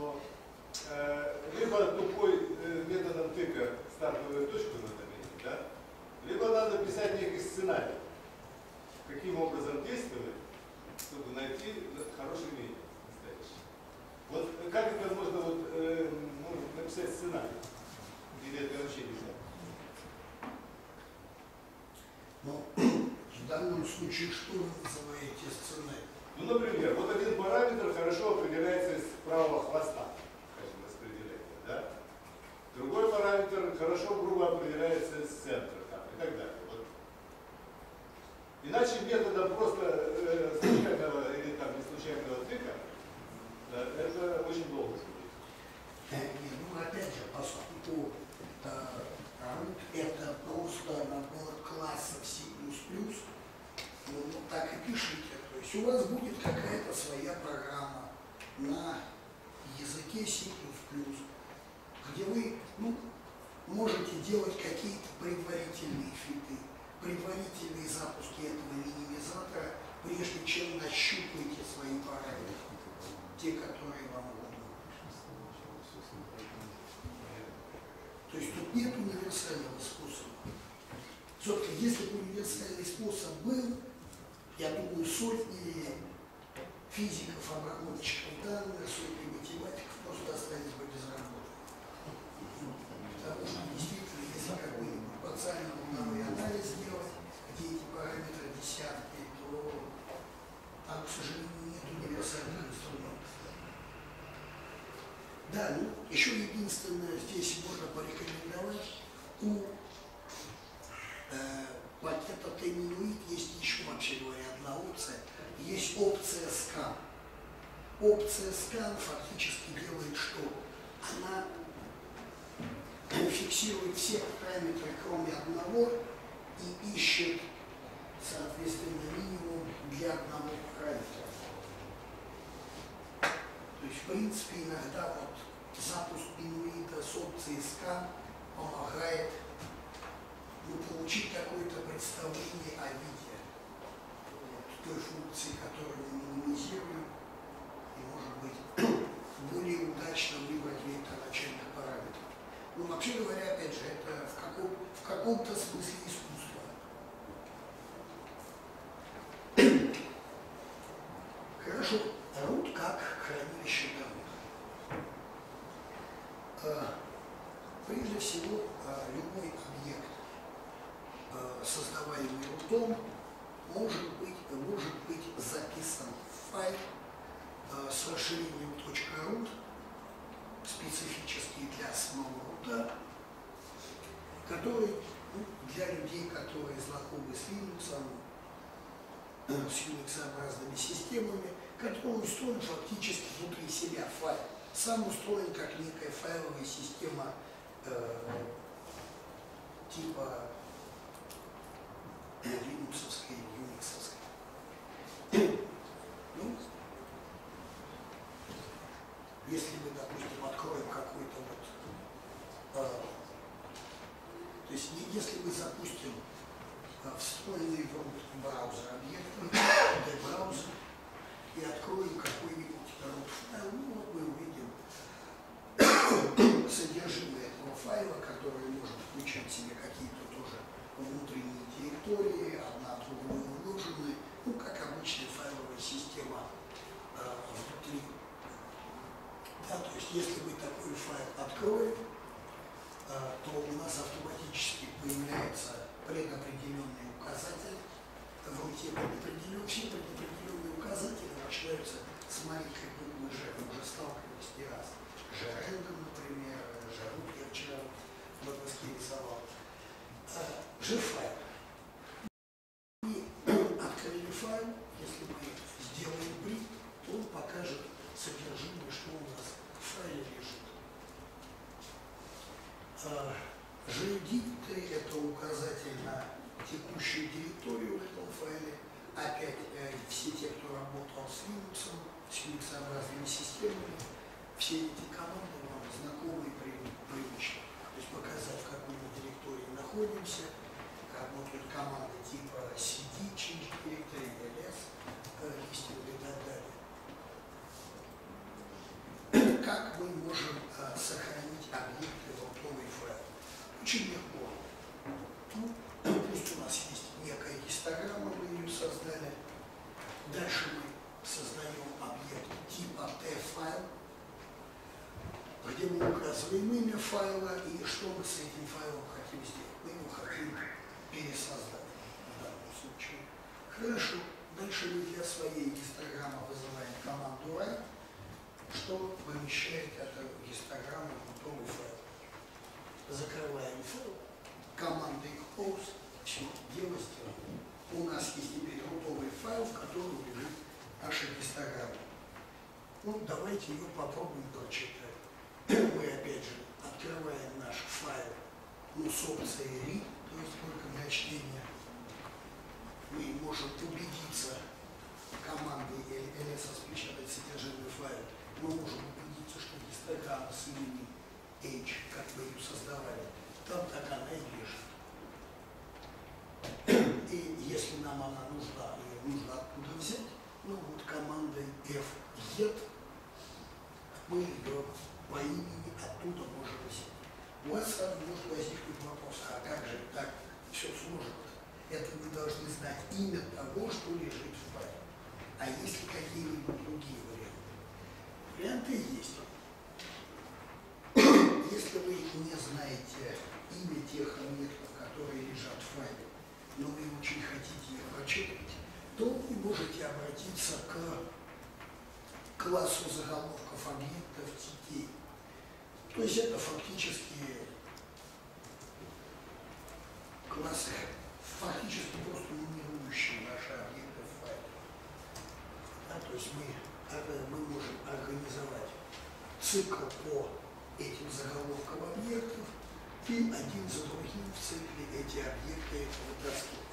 случае что вы называете сценарием? Ну, например, вот один параметр хорошо определяется из правого хвоста, скажем, распределения, да? Другой параметр хорошо, грубо определяется из центра, там, и так далее. Вот. Иначе методом просто э, случайного или там не случайного тыка, да, это очень долго звучит. Ну, опять же, поскольку э, root это просто набор классов C++, ну, так и пишите. То есть у вас будет какая-то своя программа на языке C++, где вы ну, можете делать какие-то предварительные фиты, предварительные запуски этого минимизатора, прежде чем нащупаете свои параметры, те, которые вам угодно. То есть тут нет универсального способа. Собственно, если бы универсальный способ был, я думаю, сотни физиков, обработчиков данных, сотни математиков просто остались бы без работы. Потому что действительно, если какой-нибудь парциально-волновой анализ делать, где эти параметры десятки, то там, к сожалению, нет универсальных инструментов. Да, ну, еще единственное, здесь можно порекомендовать, у э, пакета T-Minuit есть еще, вообще говоря, одна опция. Есть опция скан. Опция скан фактически делает что? Она фиксирует все параметры, кроме одного, и ищет, соответственно, минимум для одного параметра. То есть, в принципе, иногда вот запуск Minuit с опцией скан помогает ну, получить какое-то представление о виде вот, той функции, которую мы минимизируем, и, может быть, более удачно выбрать вектор начальных параметров. Ну, вообще говоря, опять же, это в, каком, в каком-то смысле искусство. Хорошо. Root как хранилище данных. Прежде всего, любой объект, создаваемый рутом, может быть, может быть записан в файл с расширением .root, специфический для самого рута, который ну, для людей, которые знакомы с Linux, с Unix-образными системами, который устроен фактически внутри себя файл. Сам устроен как некая файловая система э, типа Linux-овской, Unix-овской. Ну, если мы, допустим, откроем какой-то вот, э, то есть если мы запустим э, встроенный в root браузер объект, D-браузер, и откроем какой-нибудь root файл, ну вот мы увидим содержимое этого файла, которое может включать в себе какие-то тоже внутренние директории, одна другую вложенные, ну как обычная файловая система э, внутри. Да, то есть если мы такой файл откроем, э, то у нас автоматически появляется предопределенный указатель. В руте предопределен, все предопределенные указатели начинаются с маленькой буквы Ж. Мы уже сталкивались не раз. Ж-рендом, например, Ж-рут я вчера в доске рисовал. Ж-файл. И открыли файл, если мы сделаем брит, то он покажет содержимое, что у нас в файле лежит. Ж-дикты – это указатель на текущую директорию в этом файле. Опять э, все те, кто работал с Linux, с Unix-образными системами, все эти команды вам знакомы и привычны. То есть показать, в какой мы директории находимся, работают команды типа cd, change directory, ls, listing и так далее. Как мы можем э, сохранить объекты в рутовый файл? Очень легко. Ну, пусть у нас есть некая гистограмма, мы ее создали. Дальше мы создаем объект типа t-файл, где мы указываем имя файла и что мы с этим файлом хотим сделать. Мы его хотим пересоздать в данном случае. Хорошо. Дальше мы для своей гистограммы вызываем команду write, что помещает эту гистограмму в готовый файл. Закрываем файл, командой close, все, дело сделано. У нас есть теперь готовый файл, в котором лежит наша гистограмма. Ну, давайте ее попробуем прочитать. Мы опять же открываем наш файл, ну, с опцией read, то есть только для чтения. Мы можем убедиться командой ls распечатать содержимое файла. Мы можем убедиться, что гистограмма с именем h, как мы ее создавали, там так она и лежит. И если нам она нужна, ее нужно оттуда взять, ну вот командой fget мы ее по имени оттуда можем взять. У вас сразу может возникнуть вопрос, а как же так все сложно? Это вы должны знать имя того, что лежит в файле. А есть ли какие-либо другие варианты? Варианты есть. Если вы не знаете имя тех объектов, которые лежат в файле, но вы очень хотите их прочитать, то вы можете обратиться к классу заголовков объектов детей. То есть это фактически классы, фактически просто нумерующие наши объекты в файле. Да, то есть мы, мы можем организовать цикл по этим заголовкам объектов и один за другим в цикле эти объекты вытаскивать.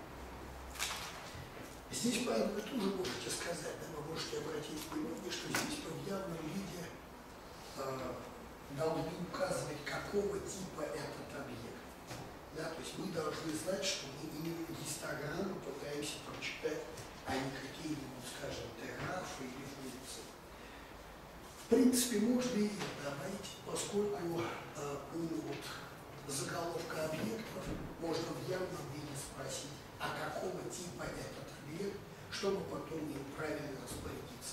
Здесь, правда, вы тоже можете сказать, да, вы можете обратить внимание, что здесь в явном виде э, должны указывать, какого типа этот объект. Да, то есть мы должны знать, что мы именно гистограмму пытаемся прочитать, а не какие-нибудь, скажем, графы или функции. В принципе, можно и добавить, поскольку э, у вот, заголовка объектов можно в явном виде спросить, а какого типа этот объект, чтобы потом им правильно распорядиться.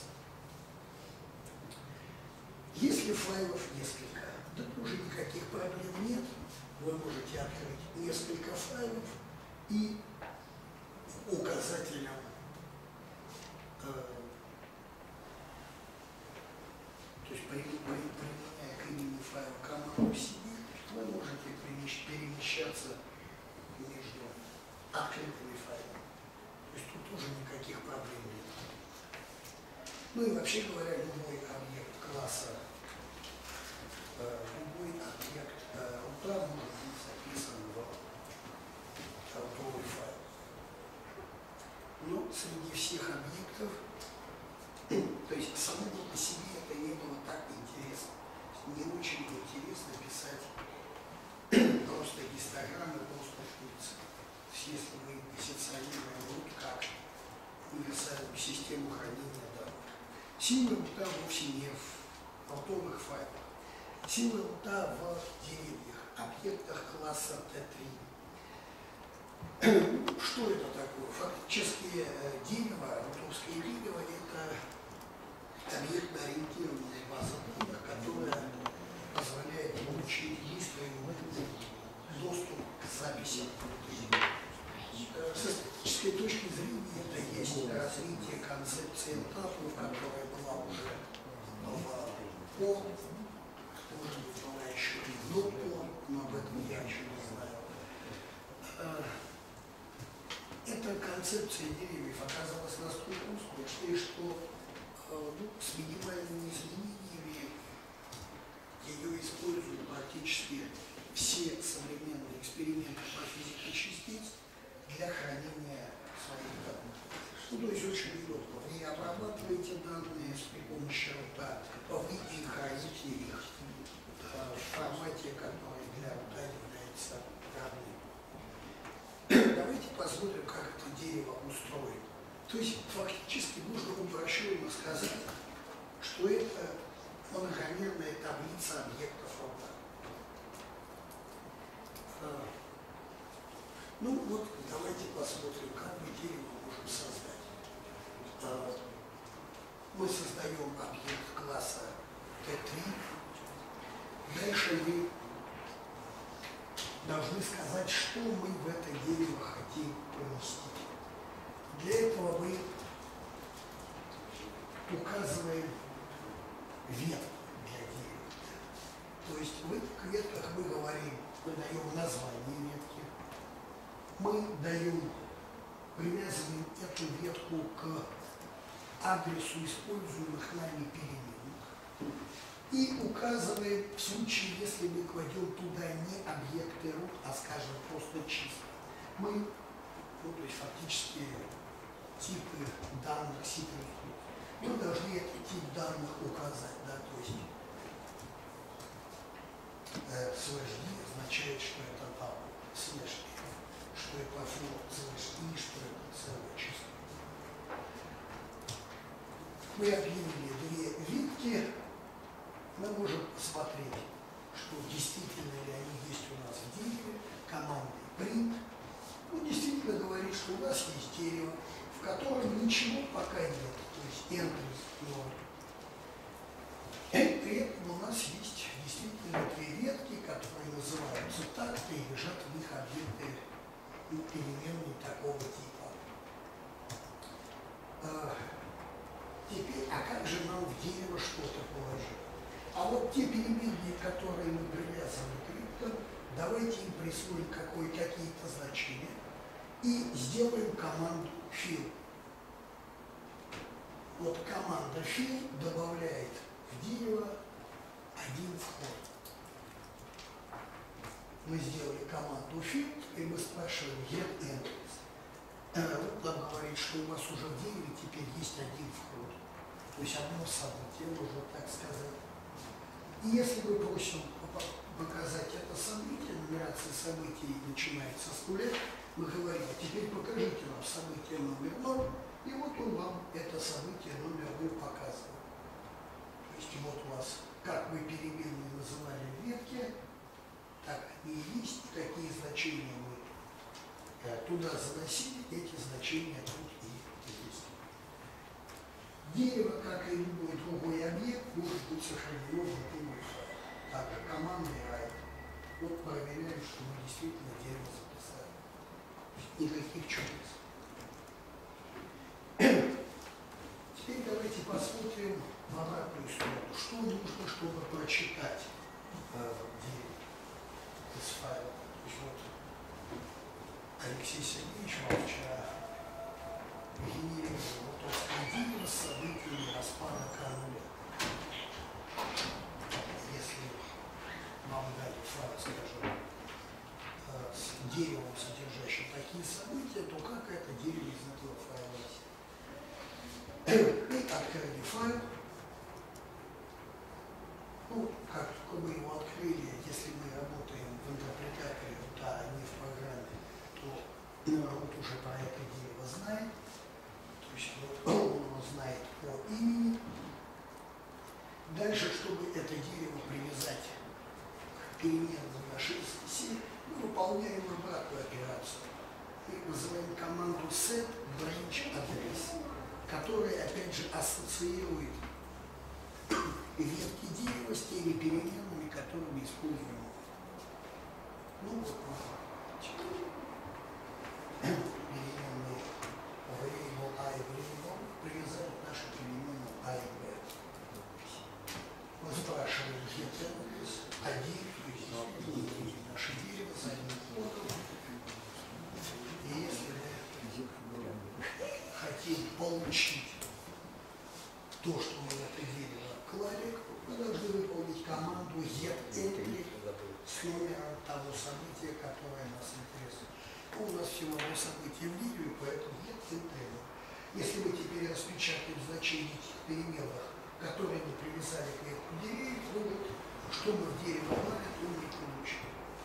Если файлов несколько, то уже никаких проблем нет. Вы можете открыть несколько файлов и указателем э, то есть применяя к имени файла команду себе, вы можете перемещаться между открытыми файлами. То есть тут тоже никаких проблем нет. Ну и вообще говоря, любой объект класса, э, любой объект э, рута может быть записан в готовый файл. Но среди всех объектов, то есть само по себе это не было так интересно. Не очень интересно писать просто гистограммы, просто функции. То есть если мы позиционируем root как универсальную систему хранения данных. Сила рута вовсе не в готовых файлах. Сила рута в деревьях, объектах класса тэ три. Что это такое? Фактически дерево, рутовское дерево, это объектно-ориентированная база данных, которая позволяет получить быстрый доступ к записям. Со статической точки зрения это есть развитие концепции этапов, которая была уже в ПО, может быть, была еще и до ПО, но об этом я еще не знаю. Эта концепция деревьев оказалась настолько успешной, что ну, с минимальными изменениями ее используют практически все современные эксперименты по физике частиц для хранения своих данных. Ну, то есть очень удобно. Вы обрабатываете данные при помощи рута, вы и храните их в формате, который для рута является родным. Давайте посмотрим, как это дерево устроено. То есть фактически нужно упрощенно сказать, что это монограммерная таблица объектов рута. Ну вот, давайте посмотрим, как мы дерево можем создать. Мы создаем объект класса тэ три. Дальше мы должны сказать, что мы в это дерево хотим поместить. Для этого мы указываем ветки для дерева. То есть в этих ветках мы говорим, мы даем название ветки, мы даем, привязываем эту ветку к адресу используемых нами переменных и указываем, в случае, если мы кладем туда не объекты root, а, скажем, просто числа, мы, ну, то есть фактически типы данных C++, мы должны этот тип данных указать, да, то есть э, слэш d означает, что это там слэш f, что это float, слэш i, что это целое число. Мы объявили две ветки, мы можем посмотреть, что действительно ли они есть у нас в дереве, командой print. Ну, действительно говорит, что у нас есть дерево, в котором ничего пока нет, то есть entries ноль. И при этом у нас есть действительно две ветки, которые называются так, и лежат в них объекты переменные такого типа. Теперь, а как же нам в дерево что-то положить? А вот те переменные, которые мы привязаны к криптам, давайте им присвоим какой, какие-то значения и сделаем команду fill. Вот команда fill добавляет в дерево один вход. Мы сделали команду fill, и мы спрашиваем get entries. Вот нам говорит, что у вас уже в дереве теперь есть один вход. То есть одно событие, можно так сказать. И если мы просим показать это событие, нумерация событий начинается с нуля, мы говорим, теперь покажите нам событие номер ноль, и вот он вам это событие номер ноль показывает. То есть вот у вас, как вы переменные называли в ветке, так они и есть, какие значения мы туда заносили, эти значения тут и есть. Дерево, как и любой другой объект, может быть сохранено в любом файле. Также команда write. Вот проверяем, что мы действительно дерево записали. Никаких чудес. Теперь давайте посмотрим в обратную сторону. Что нужно, чтобы прочитать э, дерево из файла. То есть вот Алексей Сергеевич вам вчера генерировал вот дерево с событиями распада к нуля. Если вам дали файл, скажем, с деревом, содержащим такие события, то как это дерево из этого файла? И открыли файл. Ну, как только мы его открыли, если мы работаем в интерпретаторе, а не в программе, то народ уже про это дерево знает. То есть вот он его знает по имени. Дальше, чтобы это дерево привязать к переменным нашей сети, мы выполняем обратную операцию. Мы называем команду set branch address, которая опять же ассоциирует ветки дерева с теми переменными, которыми используем. Ну вот, переменные variable I и variable привязали нашу переменную I и B. Мы спрашиваем get address один, то есть действительно наше дерево с одним кодом. И если мы хотим получить то, что мы в это дерево клали, мы должны выполнить команду get entry с номером того события, которое нас интересует. У нас всего одно событие в дереве, поэтому get entry. Если мы теперь распечатаем значение этих переменных, которые мы привязали к ветку деревьев, то вот, что мы в дерево клали, то мы получим.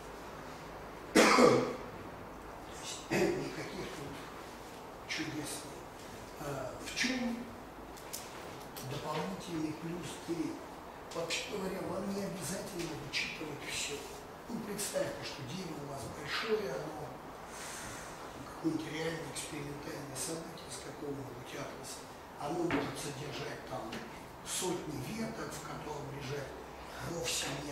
То есть никаких тут чудес нет. А в чем дополнительный плюс дерева? Вообще говоря, вам не обязательно вычитывать все. Ну, представьте, что дерево у вас большое, оно какое-нибудь реальное экспериментальное событие с какого-нибудь атласа. Оно может содержать там сотни веток, в котором лежат вовсе не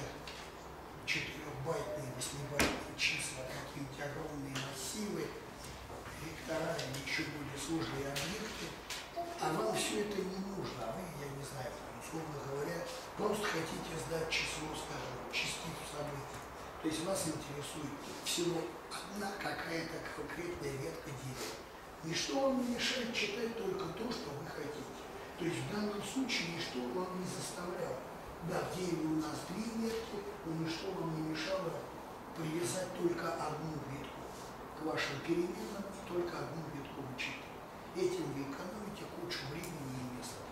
четырехбайтные, восьмибайтные числа, а какие-нибудь огромные массивы. вектора или еще более сложные объекты, а вам все это не нужно, а вы, я не знаю, там, условно говоря, просто хотите сдать число, скажем, частицу событий. То есть вас интересует всего одна какая-то конкретная ветка дерева. Ничто вам не мешает читать только то, что вы хотите. То есть в данном случае ничто вам не заставляло. Да, в дереве у нас две ветки, но ничто вам не мешало привязать только одну ветку к вашим переменным, только одну ветку вычитать. Этим вы экономите кучу времени и места.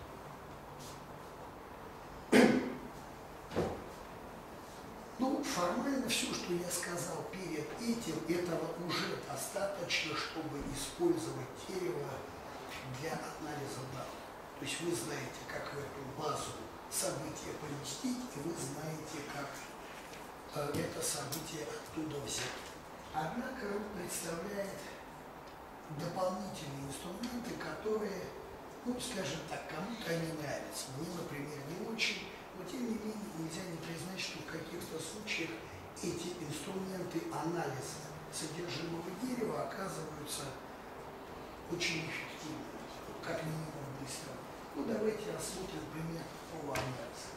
Ну, формально все, что я сказал перед этим, этого уже достаточно, чтобы использовать дерево для анализа данных. То есть вы знаете, как в эту базу события поместить, и вы знаете, как э, это событие оттуда взять. Однако он представляет дополнительные инструменты, которые, ну, скажем так, кому-то они нравятся. Мне, например, не очень, но тем не менее нельзя не признать, что в каких-то случаях эти инструменты анализа содержимого дерева оказываются очень эффективными, как минимум быстро. Ну, давайте рассмотрим пример такого анализа.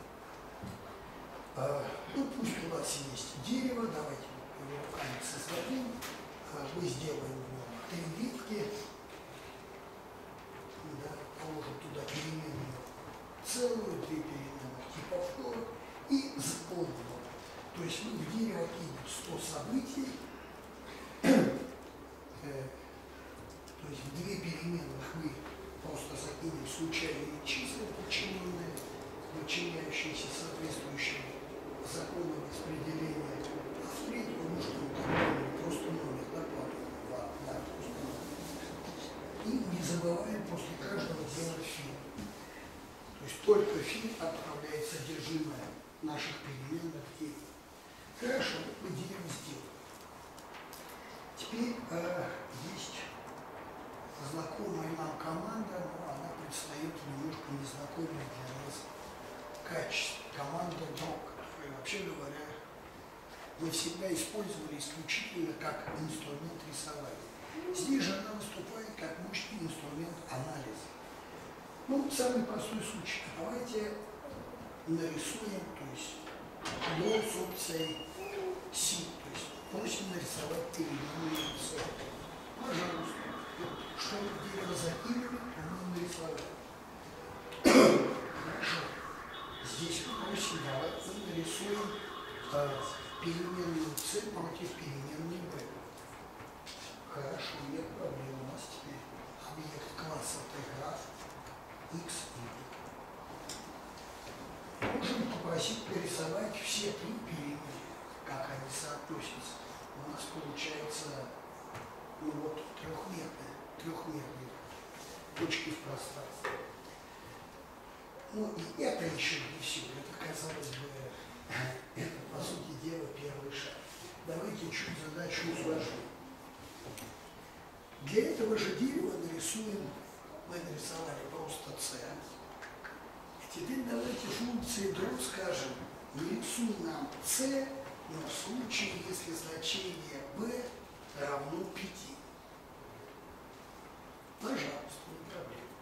А, ну, пусть у вас есть дерево, давайте его руками создадим. А, мы сделаем в нем три ветки, да, положим туда переменную целую, две переменных типа флор и заполним. То есть мы в дерево кинем сто событий, э, то есть в две переменных мы просто закинем случайные числа, подчиненные, подчиняющиеся соответствующим законам распределения, а в третью мы что просто номер добавим, да, да, просто номер. И не забываем после каждого делать фильм. То есть только фильм отправляет содержимое наших переменных в дерево. Хорошо, мы дерево сделали. Теперь э, есть знакомая нам команда, но она предстает немножко незнакомой для нас качестве. Команда док, которую, вообще говоря, мы всегда использовали исключительно как инструмент рисования. Здесь же она выступает как мощный инструмент анализа. Ну, самый простой случай. Давайте нарисуем, то есть до с опцией си, то есть просим нарисовать переменную С. Пожалуйста. Что мы в дерево закинули, то мы нарисовали. Хорошо. Здесь мы просим, давайте нарисуем э, переменную С против переменной В. Хорошо, нет проблем. У нас теперь объект класса Т-граф X, Y. Можем попросить нарисовать все три переменные, как они соотносятся. У нас получается, ну вот, трехмерные, трехмерные точки в пространстве. Ну и это еще не все. Это, казалось бы, это, по сути дела, первый шаг. Давайте чуть задачу усложним. Для этого же дерева нарисуем, мы нарисовали просто С. Теперь давайте функции draw скажем, нарисуй нам С, но в случае, если значение b равно пяти. Пожалуйста, не проблема.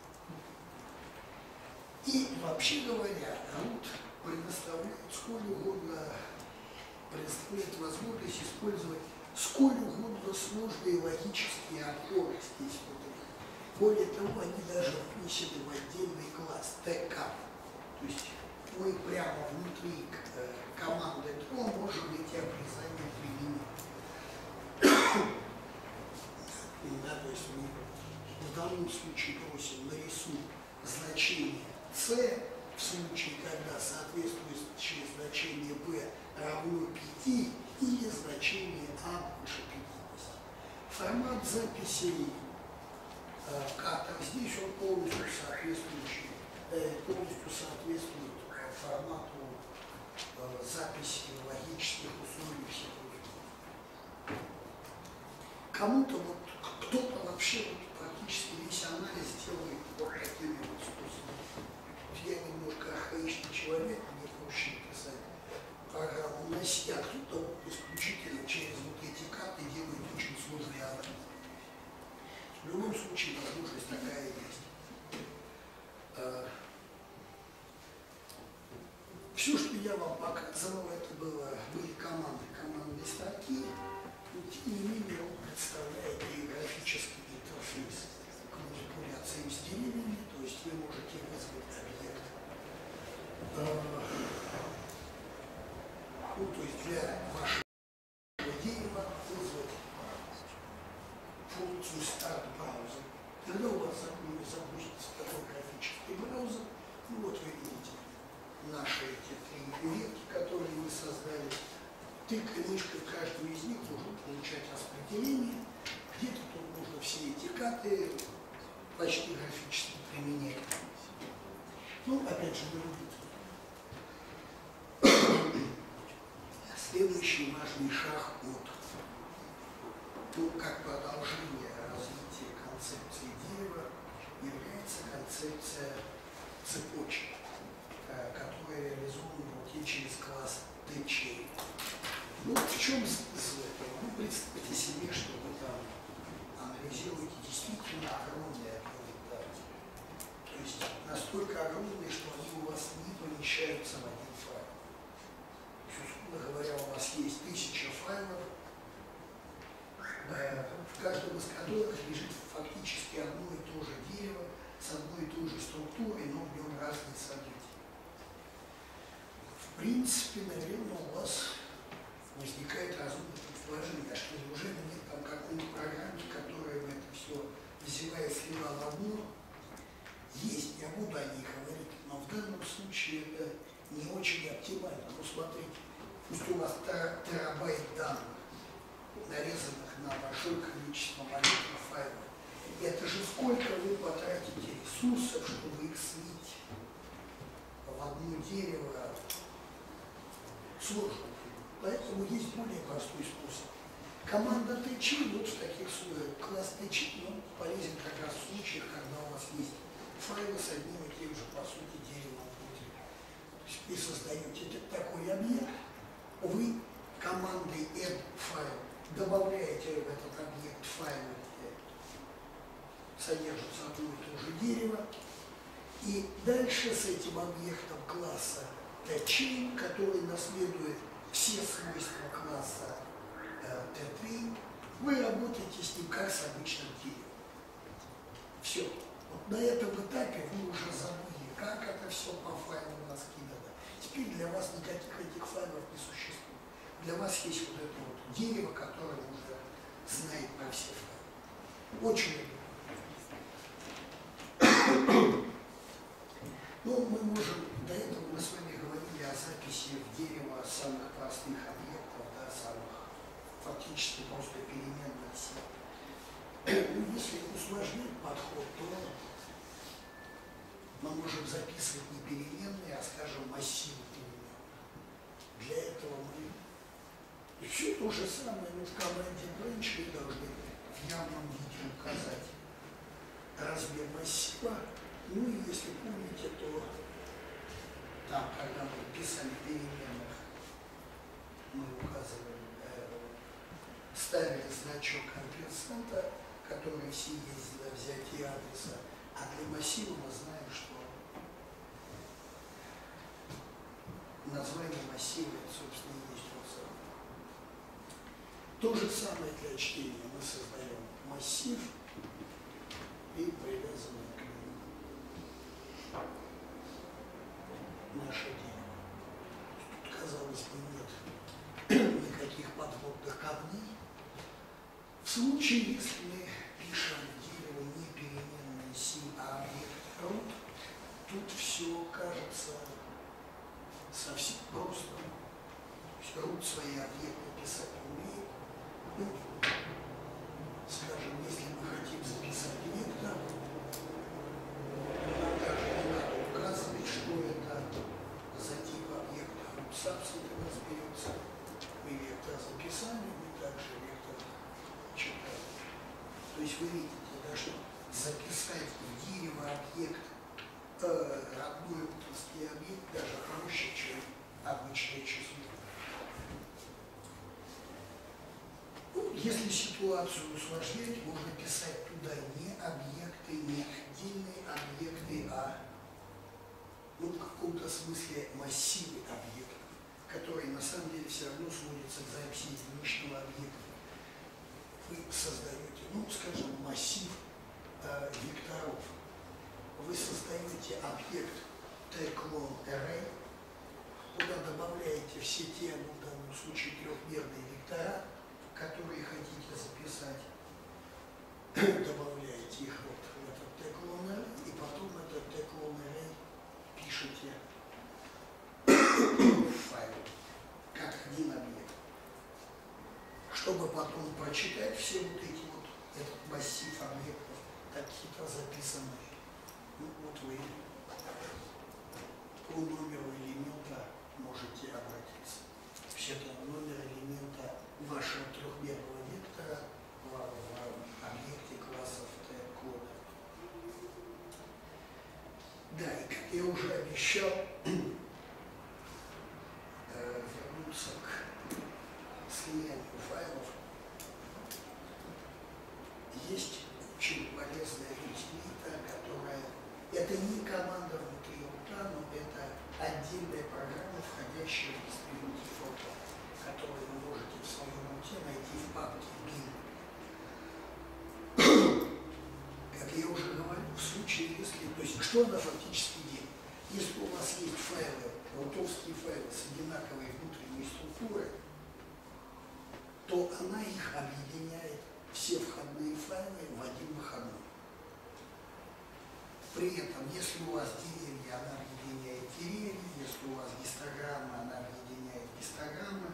И вообще говоря, root предоставляет сколь угодно, предоставляет возможность использовать сколь угодно сложные логические опоры здесь внутри. Более того, они даже внесены в отдельный класс тэ ка. То есть мы прямо внутри э, команды draw можем эти определения применить. Да, то есть мы в данном случае просим нарисуй значение С в случае, когда соответствующее значение b равно пяти или значение а больше пятидесяти. Формат записей э, ката здесь он полностью соответствующий, э, полностью соответствует э, формату э, записи логических условий всех уровней. Кому-то вот кто-то вообще вот, практически весь анализ делает вот такими вот способами. Я немножко архаичный человек, мне проще писать программу на си, а кто-то вот исключительно через вот эти карты делает очень сложный анализ. Все, что я вам показывал, это было, были команды, командные строки, но тем не менее он представляет и графический интерфейс к манипуляциям с деревьями, то есть вы можете вызвать объект. Ну, то есть для вашего дерева вызвать функцию старт браузер. Когда у вас запустится такой графический браузер, ну вот вы видите наши эти три ветки, которые мы создали. Тыкая мышкой в каждую из них можно получать распределение. Где-то тут нужно все эти карты почти графически применять. Ну, опять же, вы видите. Следующий важный шаг от, ну, как продолжение развития концепции дерева является концепция цепочек, которая реализована вот через класс ТЧ. Ну, в чем смысл этого? Ну, представьте себе, что вы там анализируете действительно огромные объемы данных. То есть настолько огромные, что они у вас не помещаются в один файл. Условно говоря, у вас есть тысяча файлов, в каждом из которых лежит фактически одно и то же дерево с одной и той же структурой, но в нем разные события. В принципе, наверное, у вас возникает разумное предположение, что неужели нет там какой-нибудь программки, которая в это все взяла и слила в одно. Есть, я буду о ней говорить, но в данном случае это не очень оптимально. Ну, смотрите, пусть у вас терабайт данных, нарезанных на большое количество маленьких файлов. Это же сколько вы потратите ресурсов, чтобы их слить в одно дерево сложно. Поэтому есть более простой способ. Команда ТЧ, вот в таких случаях, класс ТЧ, ну, полезен как раз в случаях, когда у вас есть файлы с одним и тем же, по сути, деревом внутри. То есть вы создаете такой объект, вы командой add файл добавляете в этот объект файл, где содержится одно и то же дерево, и дальше с этим объектом класса ТЧ, который наследует все свойства класса э, Т три, вы работаете с ним как с обычным деревом. Все. Вот на этом этапе вы уже забыли, как это все по файлам раскидано. Теперь для вас никаких этих файлов не существует. Для вас есть вот это вот дерево, которое уже знает про все файлы. Очень удобно. Ну, мы можем, до этого мы с вами говорили о записи в дерево самых простых объектов, да, самых фактически просто переменных сил. Ну, если усложнить подход, то мы можем записывать не переменные, а, скажем, массивы перемен. Для этого мы и все то же самое, но в команде branch вы должны в явном виде указать размер массива. Ну и если помните, то там, когда мы писали переменных, мы указывали, э, ставили значок амперсента, который все есть для взятия адреса, а для массива мы знаем, что название массива это, собственно, и есть тот самый. То же самое для чтения. Мы создаем массив и привязываем к нему наше дерево. Тут, казалось бы, нет никаких подводных камней. В случае, если мы пишем дерево не переменное си, а объект root, тут все кажется совсем просто. То есть root свои объекты писать умеет. Ну, скажем, если мы хотим записать вектор, нам даже не надо указывать, что это за тип объекта. root subset у нас берется. Мы вектор записали, мы также вектор читаем. То есть вы видите, да, что записать в дерево объект, э, родной рутовский объект даже проще, чем обычное число. Ну, если ситуацию усложнять, можно писать туда не объекты, не отдельные объекты, а ну, в каком-то смысле массивы объектов, которые на самом деле все равно сводятся к записи единичного объекта. Вы создаете, ну, скажем, массив э, векторов. Вы создаете объект T-клон array, куда добавляете все те, ну, в данном случае, трехмерные вектора, которые хотите записать, добавляете их вот в этот T-клон array, и потом этот T-клон array пишете в файл, как один объект. Чтобы потом прочитать все вот эти вот, этот массив объектов, так хитро записанный, ну вот вы по номеру элемента можете обратиться. Вообще-то номер элемента вашего трехмерного вектора в, в объекте классов T-клона. Да, и как я уже обещал, вернуться к слиянию файлов, есть очень полезная утилита, которая, это не команда внутри рута, но это отдельная программа, входящая в дистрибутив рута, которую вы можете в своем руте найти в папке bin. Как я уже говорил, в случае, если, то есть, что она фактически делает? Если у вас есть файлы, рутовские файлы с одинаковой внутренней структурой, то она их объединяет, все входные файлы, в один выходной. При этом, если у вас деревья, она объединяет деревья, если у вас гистограмма, она объединяет гистограммы.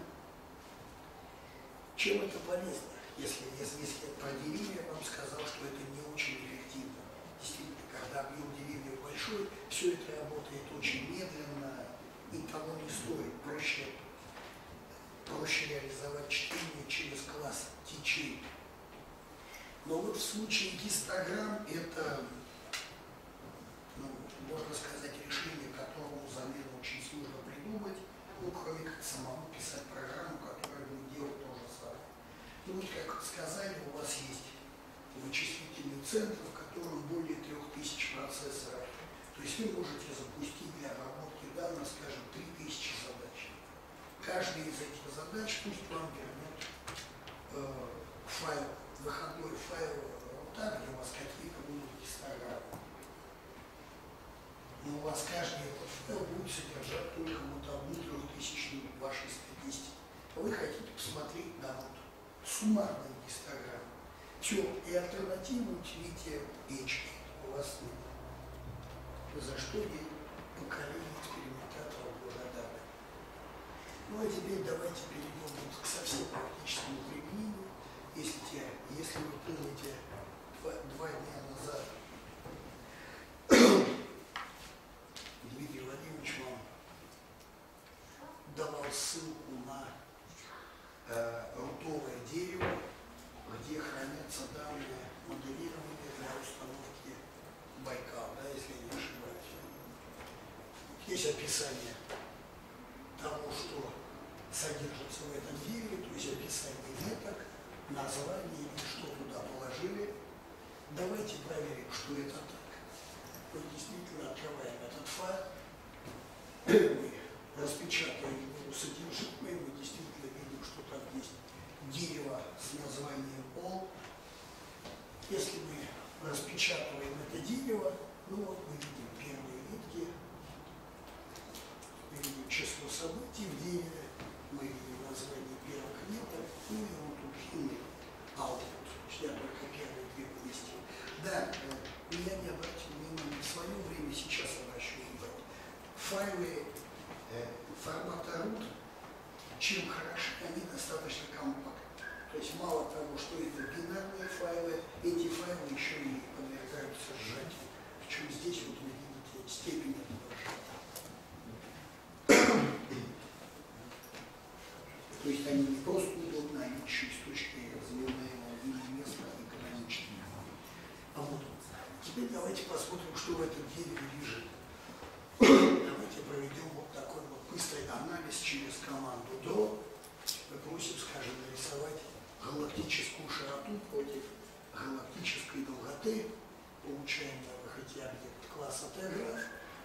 Чем это полезно? Если, если, если про деревья я вам сказал, что это не очень эффективно. Действительно, когда объем деревьев большой, все это работает очень медленно и того не стоит. Проще, проще реализовать чтение через класс течений. Но вот в случае гистограмм это, ну, можно сказать, решение, которому замену очень сложно придумать, ну, кроме как самому писать программу, которая будет делать то же самое. Ну, вот, как сказали, у вас есть вычислительный центр, в котором более трех тысяч процессоров. То есть вы можете запустить для обработки данных, скажем, три тысячи задач. Каждая из этих задач пусть вам вернет э, файл, выходной файл рута, где у вас какие-то будут гистограммы. Но у вас каждый этот файл будет содержать только вот одну трехтысячную вашей статистики. Вы хотите посмотреть на вот суммарные гистограммы. Все, и альтернативу утилите эйч у вас нет. За что ей поколение экспериментаторов благодарны. Ну а теперь давайте перейдем вот к совсем практическому применению. Если, те, если вы помните, два, два дня назад Дмитрий Владимирович вам давал ссылку на э, рутовое дерево, где хранятся данные моделирования для установки Байкал, да, если я не ошибаюсь. Есть описание того, что содержится в этом дереве, то есть описание веток, название и что туда положили. Давайте проверим, что это так. Мы действительно открываем этот файл, мы распечатаем его содержимое, мы действительно видим, что там есть дерево с названием All. Если мы распечатываем это дерево, ну вот мы видим первые ветки, мы видим число событий в дереве, мы видим название первых веток, ну и вот тут химия, output, я только первые две поместил. Да, я не обратил внимания в свое время, сейчас обращу внимание. Файлы э, формата root, чем хороши, они достаточно компактны. То есть мало того, что это бинарные файлы, эти файлы еще и подвергаются сжатию. Причем здесь вот вы видите степень этого сжатия. То есть они не просто удобны, они еще с точки разменяемого места экономичны. А вот теперь давайте посмотрим, что в этом дереве лежит. Давайте проведем вот такой вот быстрый анализ через команду draw. Мы просим, скажем, нарисовать галактическую широту против галактической долготы. Получаем на выходе объект класса T-граф.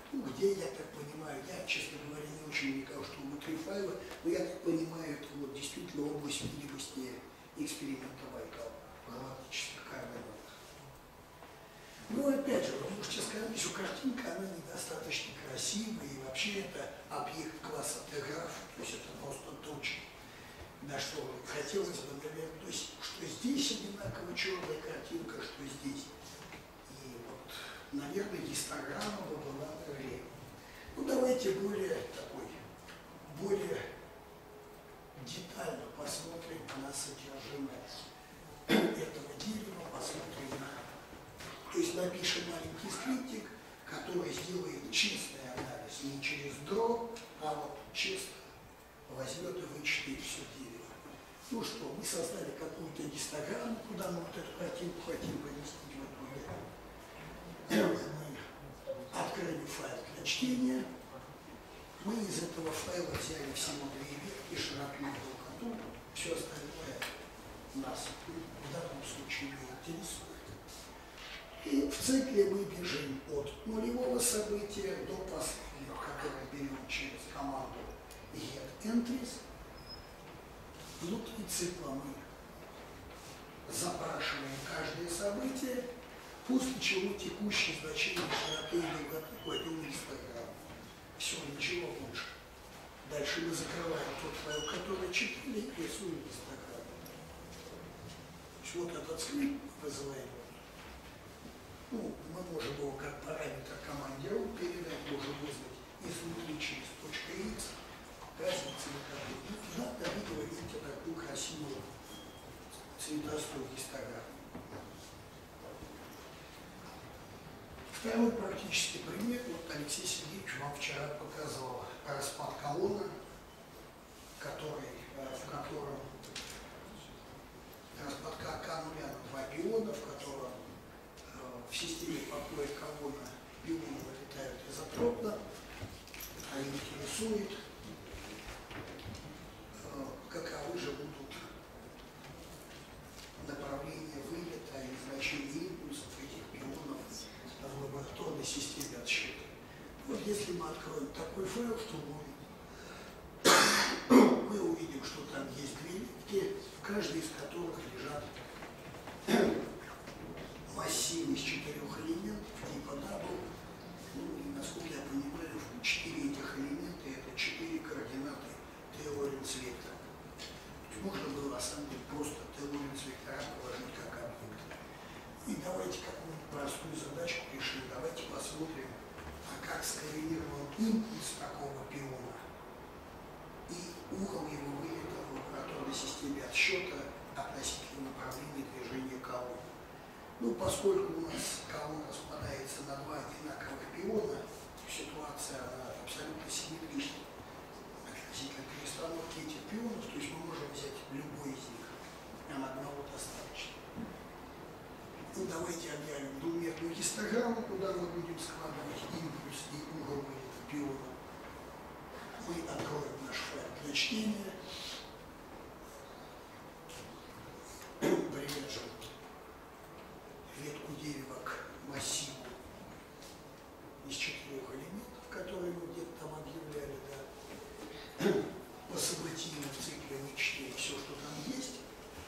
ну, где, я так понимаю, я, честно говоря, не очень вникал, что внутри файла, но я так понимаю, это вот действительно область видимости эксперимента Байкала в галактических координатах. Но опять же, вы можете сказать, что картинка, она недостаточно красивая, и вообще это объект класса Т-граф, то есть это просто точка. Да что хотелось бы, наверное, то есть, что здесь одинаково черная картинка, что здесь. И вот, наверное, гистограмма была наверное. Ну, давайте более такой, более детально посмотрим на содержимое этого дерева, посмотрим на... То есть напишем маленький скриптик, который сделает чистый анализ, не через дро, а вот чисто возьмет и вычитает все дерево. Ну что, мы создали какую-то гистограмму, куда мы вот эту картинку хотим поместить в итоге. Мы открыли файл для чтения. Мы из этого файла взяли всего две ветки, широту и долготу. Все остальное нас в данном случае не интересует. И в цикле мы бежим от нулевого события до последнего, которое берем через команду getEntries. Внутри цикла мы запрашиваем каждое событие, после чего текущее значение широты и долготы кладем в гистограмму. Все, ничего больше. Дальше мы закрываем тот файл, который читали, и рисуем гистограмму. Вот этот скрипт вызываем. Ну, мы можем его как параметр команде root передать, можем вызвать изнутри через .x, разницы никакой. Ну, надо вы говорите такую красивую цветастую гистограмму. Второй практический пример. Вот Алексей Сергеевич вам вчера показывал распад колонны, который, в котором распад К нуля на два пиона, в котором в системе покоя колонны пионы вылетают изотропно, а интересует, каковы же будут направления вылета и значения импульсов этих пионов в лабораторной системе отсчета. Вот если мы откроем такой файл, что мы, мы увидим, что там есть две ветки, в каждой из которых лежат массив из четырех элементов типа дабл. Ну и насколько я понимаю, четыре этих элемента это четыре координаты Т-Лоренц вектора. Можно было на самом деле просто Т-Лоренц вектора положить как объект. И давайте какую-нибудь простую задачку решим. Давайте посмотрим, а как скоррелирован импульс такого пиона и угол его вылета в лабораторной системе отсчета относительно направления движения колонны. Ну, поскольку у нас колонна распадается на два одинаковых пиона, ситуация она абсолютно симметрична относительно перестановки этих пионов, то есть мы можем взять любой из них, нам одного достаточно. Ну, давайте объявим двумерную гистограмму, куда мы будем складывать импульс и угол вылета пиона. Мы откроем наш файл для чтения, привяжем ветку дерева к массиву из четырех элементов, которые мы где-то там объявляли, да. По событийным циклам мы чтим все, что там есть.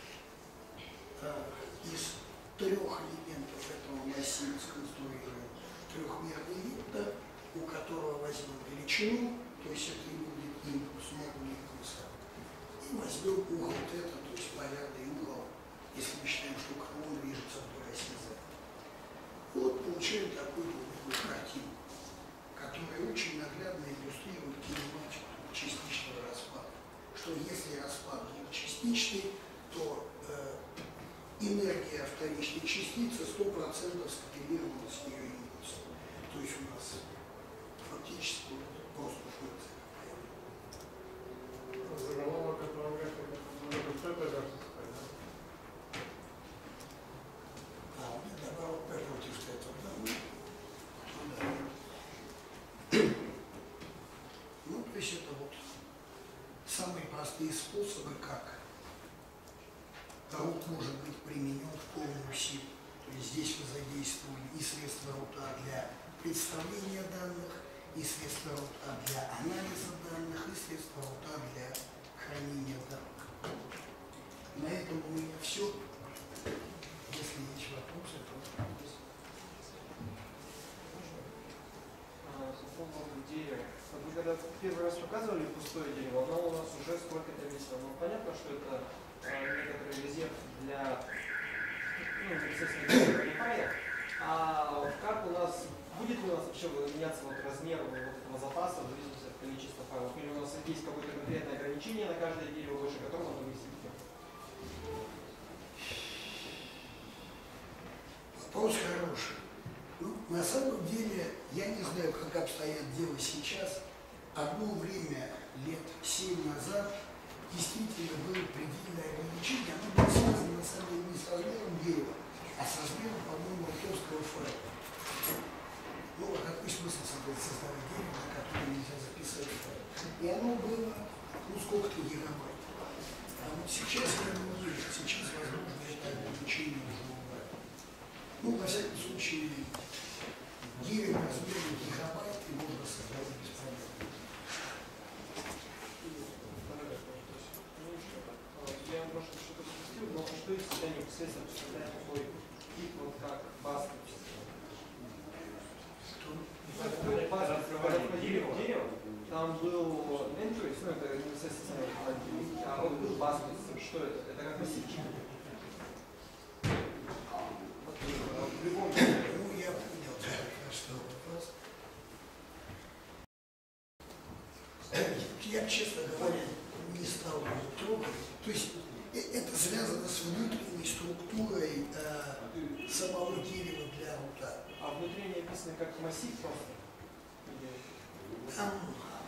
Из трех элементов этого массива сконструируем трехмерный вектор, у которого возьмем величину, то есть это и будет импульс, модуль импульса, и возьмем угол θ, то есть полярный угол, если мы считаем, что колонна движется вдоль оси Z. Вот получаем такую двумерную картину, которая очень наглядно иллюстрирует кинематику частичного распада. Что если распад будет частичный, то э, энергия вторичной частицы сто процентов скоррелирована с ее импульсом. То есть у нас фактически просто функция. Заголовок этого графика это версус, А у меня наоборот против этого, да? Ну, то есть это вот самые простые способы, как root может быть применен в полную силу. То есть здесь мы задействовали и средства рута для представления данных, и средства рота для анализа данных, и средства рота для хранения данных. На этом у меня все. Если есть вопросы, то... По поводу дерева. Вот вы когда первый раз показывали пустое дерево, оно у нас уже сколько-то весило. Ну, понятно, что это э, некоторый резерв для, ну, естественно, для пая. А как у нас, будет ли у нас вообще меняться вот размер вот этого запаса в зависимости от количества файлов? Или у нас есть какое-то конкретное ограничение на каждое дерево, выше которого оно висит? Вопрос хороший. Ну, на самом деле, я не знаю, как обстоят дела сейчас. Одно время, лет семь назад, действительно было предельное ограничение. Оно было связано, на самом деле, не с размером дерева, а с размером, по-моему, артовского файла. Ну, а какой смысл создавать дерево, на которое нельзя записать файл? И оно было, ну, сколько-то гигабайт. А вот сейчас я не уверен, сейчас, возможно, это ограничение уже убрать. Ну, во всяком случае, дерево размером гигабайт и можно создавать без проблем. Я, может, что-то пропустил, но что из себя непосредственно представляет такой тип, вот как баскет? Дерево, дерево, там был энтуис, ну это непосредственно, а вот был баскет, что это? Это как массивчик. В любом дереве. Ну, я понял, да, что вопрос. Я, честно говоря, не стал его трогать. То есть это связано с внутренней структурой э, самого дерева для рута. А внутри не описано как массив просто? Там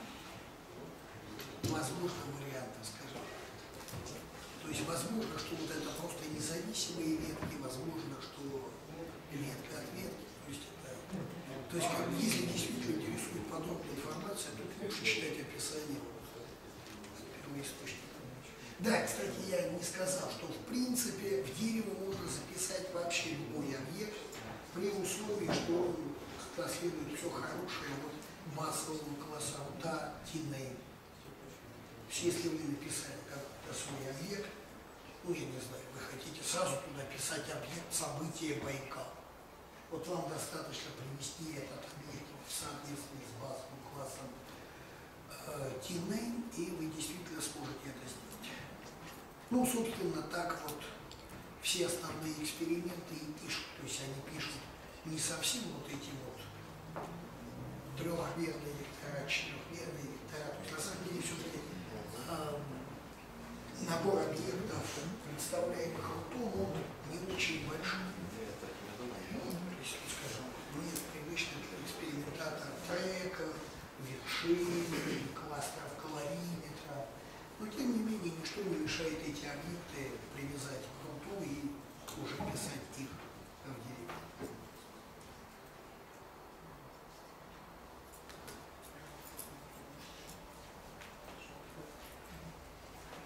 возможно варианты, скажем. То есть возможно, что вот это просто независимые ветки, возможно, что ветка от ветки. То есть, это, то есть как бы, если действительно интересует подробная информация, то лучше читать описание первоисточника. Да, кстати, я не сказал, что в принципе в дерево можно записать вообще любой объект, при условии, что он последует все хорошее вот массового класса рута, тинейм. Если вы написали какой-то свой объект, ну я не знаю, вы хотите сразу туда писать объект события Байкал. Вот вам достаточно привести этот объект в соответствии с базовым классом э, тинейм, и вы действительно сможете это сделать. Ну, собственно, так вот все основные эксперименты и пишут. То есть они пишут не совсем вот эти вот трехмерные вектора, четырехмерные вектора. То есть на самом деле все-таки э, набор объектов, представляемых рутом, он не очень большой. Ну, то есть, скажем, нет привычных экспериментаторов треков, вершин, кластеров калориметра. Но тем не менее ничто не мешает эти объекты привязать к руту и уже писать их в дереве.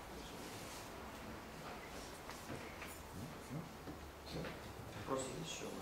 Вопрос есть еще?